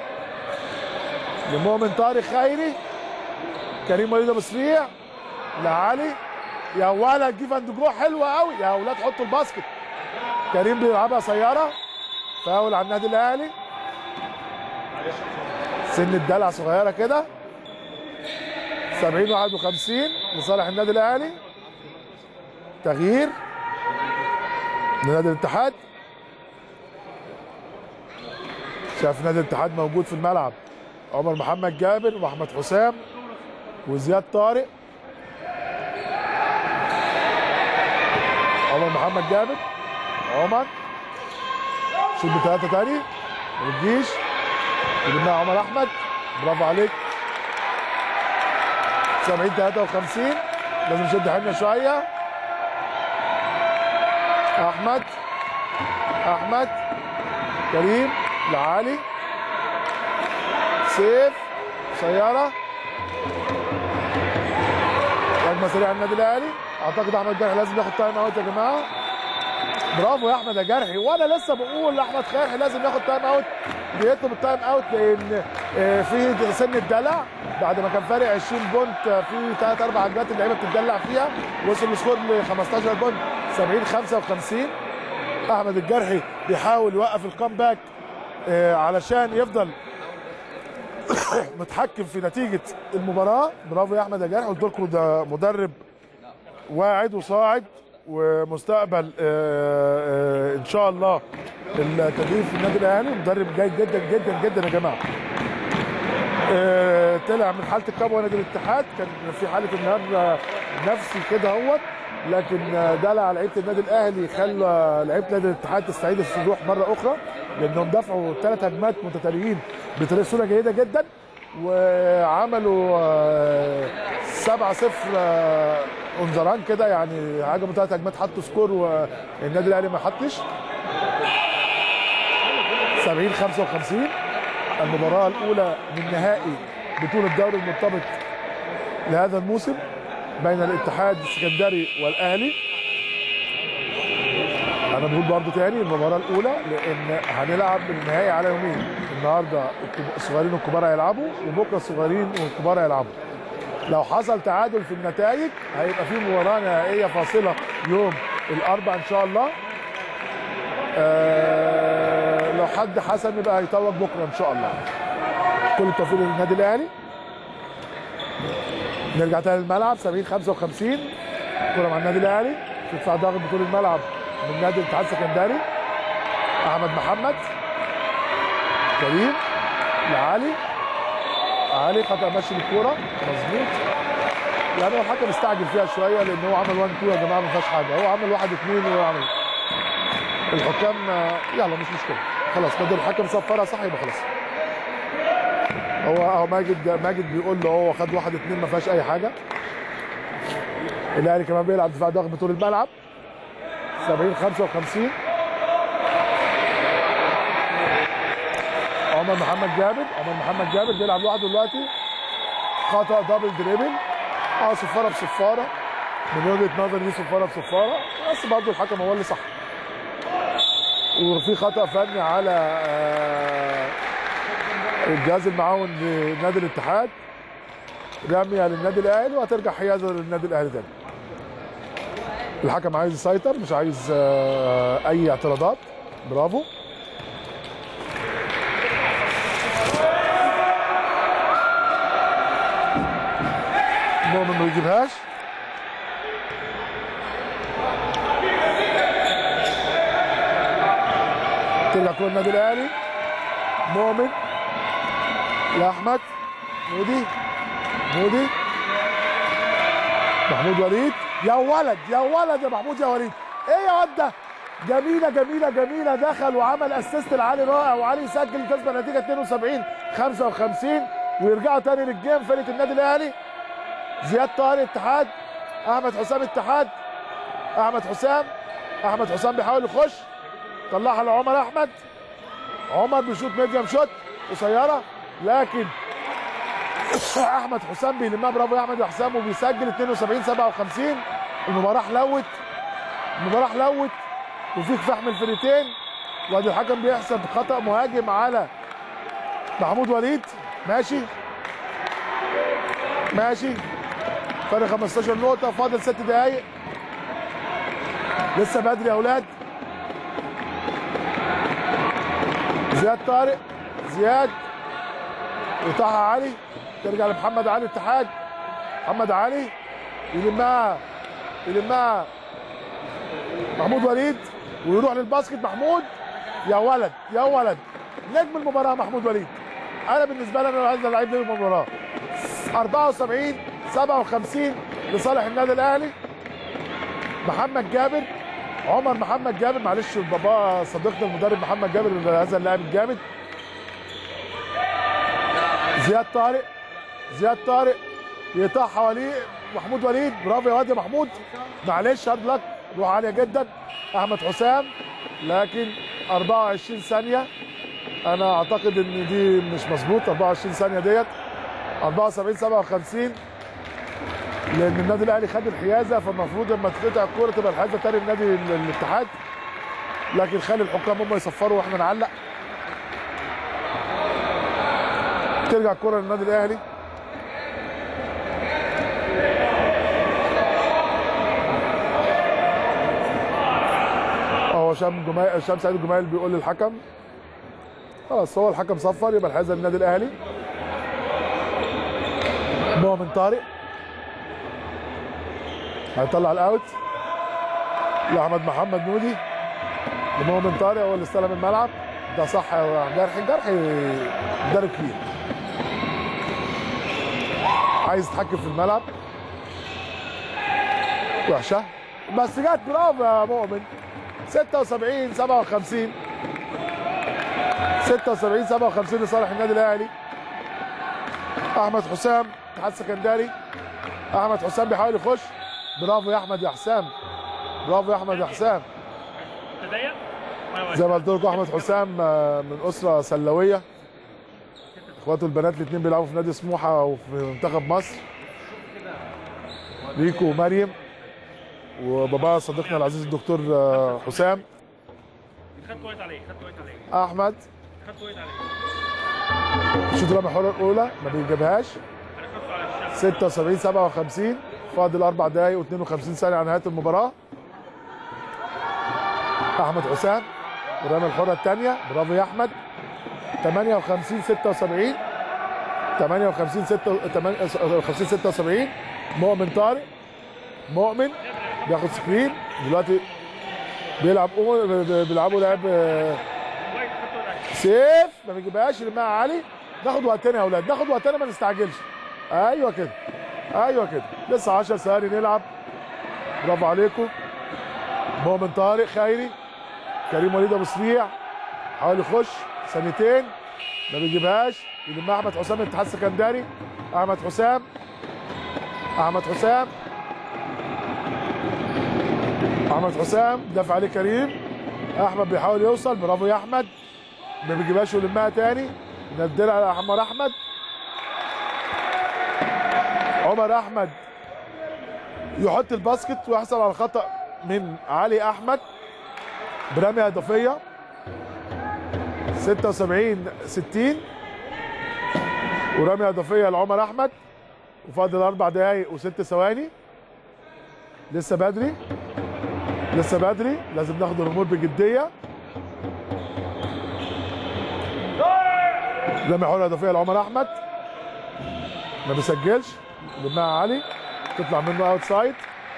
لمؤمن طارق خيري. كريم وليد ابو سريع لعلي. يا ولد جيف اند جو حلوه قوي يا اولاد، حطوا الباسكت. كريم بيلعبها قصيره، فاول على النادي الاهلي. سن الدلع صغيره كده. 70 51 لصالح النادي الاهلي. تغيير لنادي الاتحاد. شاف نادي الاتحاد موجود في الملعب عمر محمد جابر واحمد حسام وزياد طارق. عمر محمد جابر، عمر شوت بثلاثه تاني ما بتجيش. يلمها عمر احمد. برافو عليك. 70 53 لازم نشد حيلنا شويه. احمد كريم لعلي، سيف قصيره، هجمه سريعه النادي الاهلي. اعتقد احمد جرحي لازم ياخد تايم اوت يا جماعه. برافو يا احمد يا جرحي، وانا لسه بقول لاحمد جرحي لازم ياخد تايم اوت، بيطلب التايم اوت لان في سن الدلع بعد ما كان فارق 20 بونت في 3 4 هجمات اللعيبه بتتدلع فيها، وصل السكور ل 15 بونت 70-55. احمد الجرحي بيحاول يوقف الكامباك علشان يفضل متحكم في نتيجه المباراه. برافو يا احمد يا جرحي، قلت لكم ده مدرب واعد وصاعد ومستقبل ان شاء الله التدريب في النادي الاهلي، مدرب جيد جدا جدا جدا يا جماعه. طلع من حاله الكبوه نادي الاتحاد، كان في حاله انهيار نفسي كده اهوت، لكن دلع لعيبه النادي الاهلي خلى لعيبه نادي الاتحاد تستعيد الروح مره اخرى، لانهم دفعوا 3 هجمات متتاليين بصوره جيده جدا، وعملوا 7-0 انذران كده، يعني هاجموا 3 هجمات حطوا سكور والنادي الاهلي ما حطش. 70-55 المباراه الاولى من نهائي بطوله الدوري المرتبط لهذا الموسم بين الاتحاد السكندري والاهلي. انا بقول برضه تاني المباراه الاولى لان هنلعب النهائي على يومين، النهارده الصغيرين والكبار هيلعبوا وبكره الصغيرين والكبار هيلعبوا. لو حصل تعادل في النتائج هيبقى في مباراه نهائيه فاصله يوم الاربعاء ان شاء الله. لو حد حسن يبقى هيتوج بكره ان شاء الله. كل التوفيق للنادي الاهلي. نرجع تاني للملعب. 70-55 كره مع النادي الاهلي في دفاع ضاغط بطول الملعب من نادي الاتحاد السكندري. احمد محمد كريم لعلي، علي خطأ ماشي بالكوره مظبوط، يعني هو الحكم استعجل فيها شويه لان هو عمل 1 2 يا جماعه ما فيهاش حاجه، هو عمل 1 2 وهو عمل الحكام يلا مش مشكله خلاص، بدل الحكم صفرها صح يبقى خلاص. هو ماجد بيقول له هو خد 1 2 ما فيهاش اي حاجه. الاهلي كمان بيلعب دفاع ضاغط بطول الملعب. 70-55 عمر محمد جابر بيلعب لوحده دلوقتي، خطأ دبل دريبل. صفاره بصفاره من وجهه نظري، دي صفاره بصفاره، بس برضه الحكم هو اللي صح. وفي خطأ فني على الجهاز المعاون لنادي الاتحاد، رميه للنادي الاهلي وهترجع حيازه للنادي الاهلي تاني. الحكم عايز يسيطر، مش عايز اي اعتراضات. برافو. مؤمن ما بيجيبهاش. ترجع كوره النادي الاهلي. مؤمن لاحمد مودي محمود وليد. يا ولد يا محمود يا وليد، ايه يا واد ده؟ جميله دخل وعمل اسيست لعلي رائع، وعلي يسجل كسب النتيجه 72-55 ويرجعوا تاني للجيم فرقه النادي الاهلي. زياد طارق اتحاد، احمد حسام اتحاد، احمد حسام بيحاول يخش، طلعها لعمر احمد، عمر بيشوط ميديم شوت قصيره، لكن احمد حسام بيلمها. برافو يا احمد حسام، وبيسجل 72-57. المباراه حلوت وفي كفاح من الفريقين، وادي الحكم بيحسب خطا مهاجم على محمود وليد. ماشي فرق 15 نقطه، فاضل 6 دقايق، لسه بدري يا اولاد. زياد طارق، وطه علي، ترجع لمحمد علي الاتحاد. محمد علي يلمها محمود وليد ويروح للباسكت. محمود يا ولد نجم المباراه محمود وليد. انا بالنسبه لي انا عايز لعيب نجم المباراه. 74-57 لصالح النادي الاهلي. عمر محمد جابر، معلش بابا صديقنا المدرب محمد جابر هذا اللاعب الجامد. زياد طارق يقطع حواليه محمود وليد. برافو يا واد يا محمود، معلش هارد لك روح عاليه جدا احمد حسام، لكن 24 ثانيه. انا اعتقد ان دي مش مظبوط. 24 ثانيه ديت 74 57، لان النادي الاهلي خد الحيازه، فالمفروض لما تتقطع الكوره تبقى الحيازه تاني لنادي الاتحاد، لكن خلي الحكام هم يصفروا واحنا نعلق. ترجع الكوره للنادي الاهلي. هشام سعيد الجمايل بيقول للحكم خلاص، هو الحكم صفر، يبقى الحيازه للنادي الاهلي. مؤمن طارق هيطلع الاوت لاحمد محمد نودي، لمؤمن طارق هو اللي استلم الملعب. ده صح يا جرحي مدرب كبير، عايز يتحكم في الملعب. وحشه بس جت، برافو يا مؤمن. 76 57 76 57 لصالح النادي الاهلي. احمد حسام اتحاد سكندري، احمد حسام بيحاول يخش. برافو يا احمد يا حسام، برافو يا احمد يا حسام. زي ما قلت لكم احمد حسام من اسره سلويه، اخواته البنات الاثنين بيلعبوا في نادي سموحه وفي منتخب مصر، ريكو ومريم، وبابا صديقنا العزيز الدكتور حسام. خدت وقت عليه احمد خدت وقت عليه. الشوط الرابع الحره الاولى ما بيجيبهاش. 76 57 فاضل 4 دقايق و52 ثانيه على نهايه المباراه. احمد حسام ورمى الحره الثانيه، برافو يا احمد. 58 76 58 76. مؤمن طارق، مؤمن بياخد سكرين دلوقتي، بيلعبوا لعب سيف ما بيجيبهاش، يلمها علي. ناخد وقتنا يا اولاد، ناخد وقتنا ما نستعجلش. ايوه كده، ايوه كده، لسه 10 ثواني نلعب. برافو عليكم. مؤمن طارق خيري، كريم وليد ابو سريع حاول يخش، ثانيتين ما بيجيبهاش، يلمها احمد حسام من الاتحاد السكندري. احمد حسام، احمد حسام، احمد حسام دافع عليه كريم. احمد بيحاول يوصل، برافو يا احمد. ما بيجيبهاش ويلمها تاني، ندلها على عمر احمد. عمر احمد يحط الباسكت ويحصل على خطأ من علي احمد برمية اضافية. 76 60 ورمية اضافية لعمر احمد، وفاضل 4 دقايق و6 ثواني. لسه بدري، لسه بدري، لازم ناخد الامور بجديه. رمي حره اضافيه لعمر احمد ما بيسجلش، لمها علي تطلع منه اوت سايد.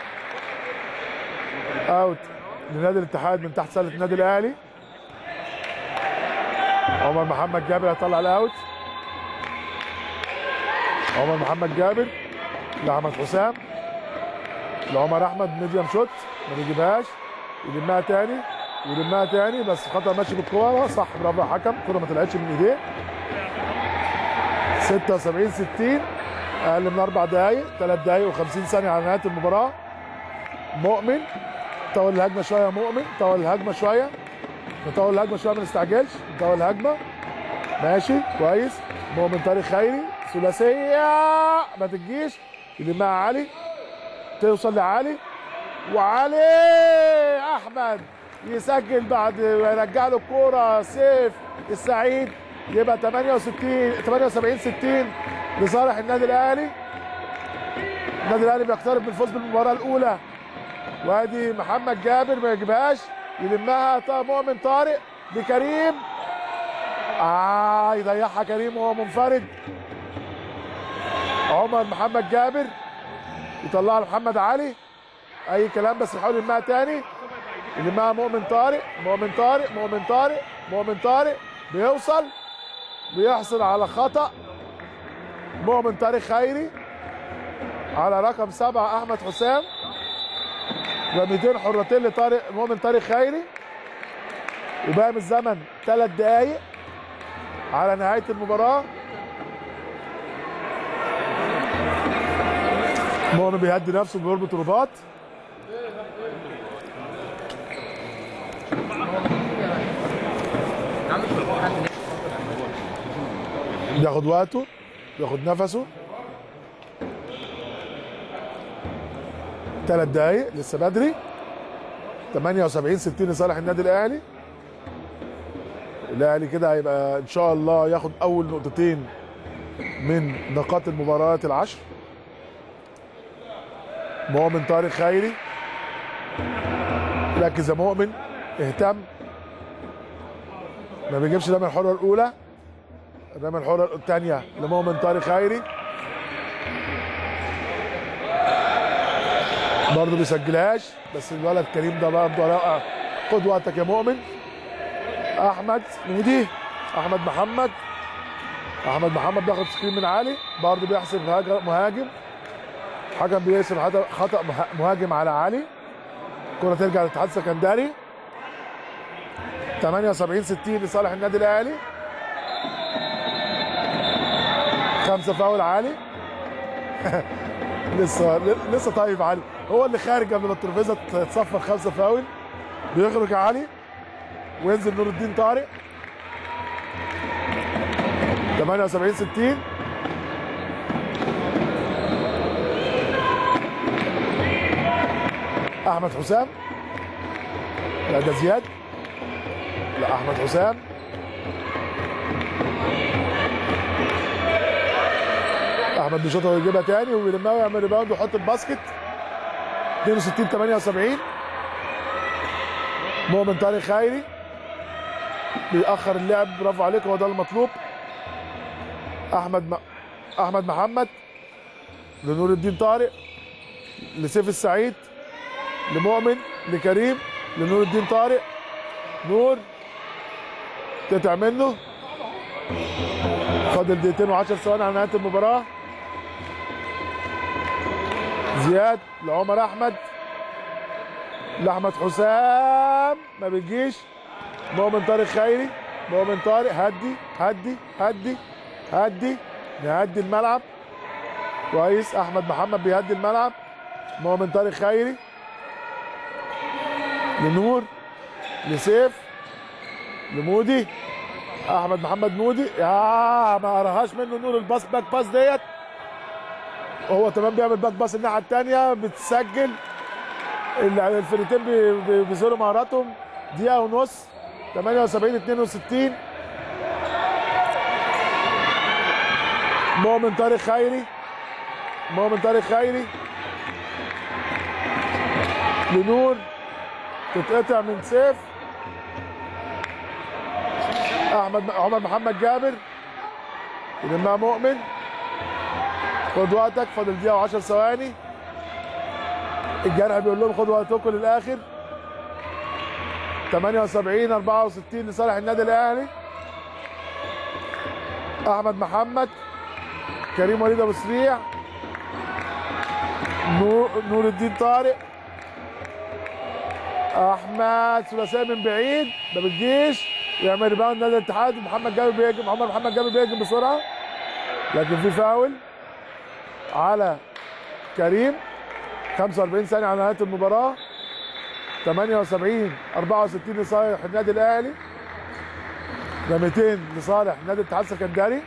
اوت لنادي الاتحاد من تحت سله النادي الاهلي. عمر محمد جابر هيطلع الاوت. عمر محمد جابر لاحمد حسام، لعمر احمد ميديم شوت ما بيجيبهاش، يلمها تاني ويلمها تاني، بس خطأ ماشي بالكوره صح. برافو يا حكم، الكوره ما طلعتش من ايديه. 76 60 اقل من 4 دقايق، 3 دقايق و50 ثانيه على نهايه المباراه. مؤمن طول الهجمه شويه، مؤمن طول الهجمه شويه، نطول الهجمه شويه ما نستعجلش، نطول الهجمه ماشي كويس. مؤمن طارق خيري ثلاثيه ما تجيش، يلمها علي، توصل لعلي، وعلي احمد يسجل بعد ويرجع له الكوره سيف السعيد. يبقى 78 60 لصالح النادي الاهلي. النادي الاهلي بيقترب من الفوز بالمباراه الاولى. وادي محمد جابر ما يجيبهاش، يلمها مؤمن طارق لكريم، يضيعها كريم وهو منفرد. عمر محمد جابر يطلعها لمحمد علي، اي كلام بس يحاول يلمها تاني. يلمها مؤمن طارق، مؤمن طارق، مؤمن طارق، مؤمن طارق بيوصل، بيحصل على خطأ. مؤمن طارق خيري على رقم 7 احمد حسام. رميتين حرتين لطارق مؤمن طارق خيري، وباقي من الزمن 3 دقايق على نهايه المباراه. مؤمن بيهدي نفسه، بيربط رباط. بياخد وقته، بياخد نفسه. 3 دقايق لسه بدري. 78-60 لصالح النادي الاهلي. الاهلي كده هيبقى ان شاء الله ياخد اول نقطتين من نقاط المباريات العشر. مؤمن طارق خيري، ركز يا مؤمن، اهتم، ما بيجيبش الرميه الحره الاولى. الرميه الحره الثانيه لمؤمن طارق خيري، برضه بيسجلهاش، بس الولد كريم ده برضه رائع. خد وقتك يا مؤمن. احمد مودي، احمد محمد بياخد سكرين من علي، برضه بيحسب مهاجم. حكم بيحسب خطأ مهاجم على علي. الكرة ترجع للاتحاد السكندري. 78-60 لصالح النادي الاهلي. 5 فاول علي. لسه طيب علي، هو اللي خارج قبل ما الترابيزه تصفر. 5 فاول. بيخرج علي وينزل نور الدين طارق. 78-60. احمد حسام، لا ده زياد، لا احمد حسام. احمد بيشوطها ويجيبها تاني ويلمها ويعمل ريباوند ويحط الباسكت. 62-78. مؤمن طارق خيري بيأخر اللعب، برافو عليك، هو ده المطلوب. احمد محمد لنور الدين طارق، لسيف السعيد، لمؤمن، لكريم، لنور الدين طارق. نور تقطع منه. فاضل 2 و10 ثواني على نهايه المباراه. زياد لعمر احمد، لاحمد حسام، ما بتجيش. مؤمن طارق خيري، مؤمن طارق، هدي نهدي الملعب كويس. احمد محمد بيهدي الملعب. مؤمن طارق خيري لنور، لسيف، لمودي. احمد محمد مودي، يا ما قراهاش منه نور. الباس باك باس ديت، هو تمام بيعمل باك باس الناحيه الثانيه، بتسجل. الفريقين بيظهروا مهاراتهم. 1.5 دقيقة. 78-62. مؤمن طارق خيري لنور، تتقطع من سيف. عمر محمد جابر يلمها مؤمن. خد وقتك، فاضل 1 دقيقة و10 ثواني. الجرح بيقول لهم خدوا وقتكم للاخر. 78-64 لصالح النادي الاهلي. احمد محمد، كريم وليد ابو سريع، نور الدين طارق، احمد ثلاثيه من بعيد ما بتجيش. يعمل ريباوند نادي الاتحاد. محمد جابر بيهجم، عمر محمد جابر بيهجم بسرعه، لكن في فاول على كريم. 45 ثانيه على نهايه المباراه. 78-64 لصالح النادي الاهلي. ده 200 لصالح نادي الاتحاد السكندري.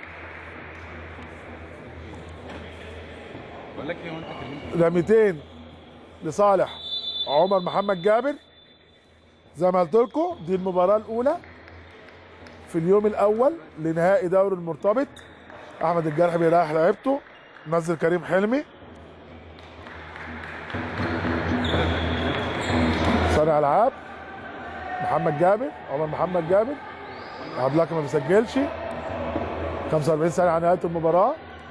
بقول لك ايه وانت كلمت، ده 200 لصالح عمر محمد جابر. زي ما قلت لكم دي المباراه الاولى في اليوم الاول لنهائي دوري المرتبط. احمد الجرح بيريح لعيبته، نزل كريم حلمي. صانع العاب محمد جابر، عمر محمد جابر. عبد الله ما بيسجلش. 45 ثانيه على نهايه المباراه.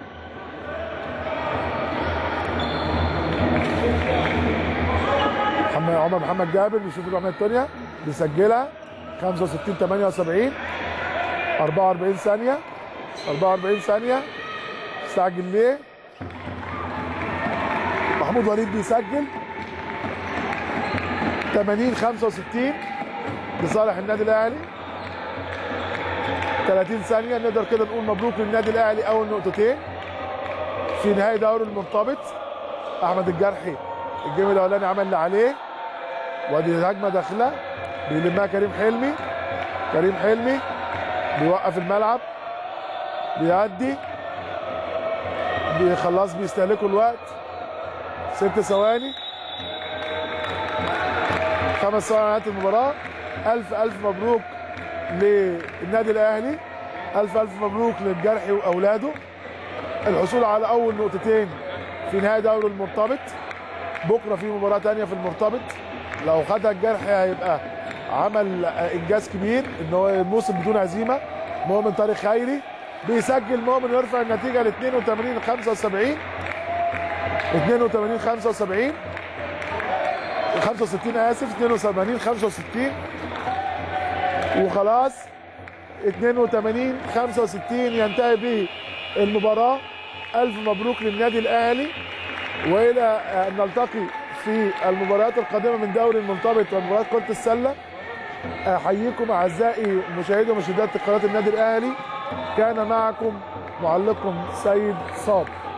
عمر محمد جابر بيشوف الرميه الثانيه بيسجلها. 65-78. 44 ثانيه. 44 ثانيه. استعجل ليه؟ محمود وليد بيسجل. 80-65 لصالح النادي الاهلي. 30 ثانيه نقدر كده نقول مبروك للنادي الاهلي اول نقطتين في نهائي دوري المرتبط. احمد الجرحي الجيم الاولاني عمل اللي عليه، وادي هجمه داخله بيلمها كريم حلمي. بيوقف الملعب، بيعدي، خلاص بيستهلكوا الوقت. 6 ثواني، 5 ثواني نهاية المباراة. ألف مبروك للنادي الأهلي، ألف مبروك للجرحي وأولاده، الحصول على أول نقطتين في نهائي دوري المرتبط. بكرة في مباراة تانية في المرتبط، لو خدها الجرحي هيبقى عمل إنجاز كبير إن هو الموسم بدون هزيمة. مؤمن طارق خيري بيسجل، مؤمن يرفع النتيجة ل 82-75، 82-65 65 اسف، 82-65 وخلاص. 82-65 ينتهي به المباراة. ألف مبروك للنادي الأهلي، وإلى أن نلتقي في المباريات القادمة من دوري المرتبط ومباريات كرة السلة. أحييكم أعزائي مشاهدي ومشاهدات قناة النادي الأهلي. كان معكم معلقكم سيد صابر.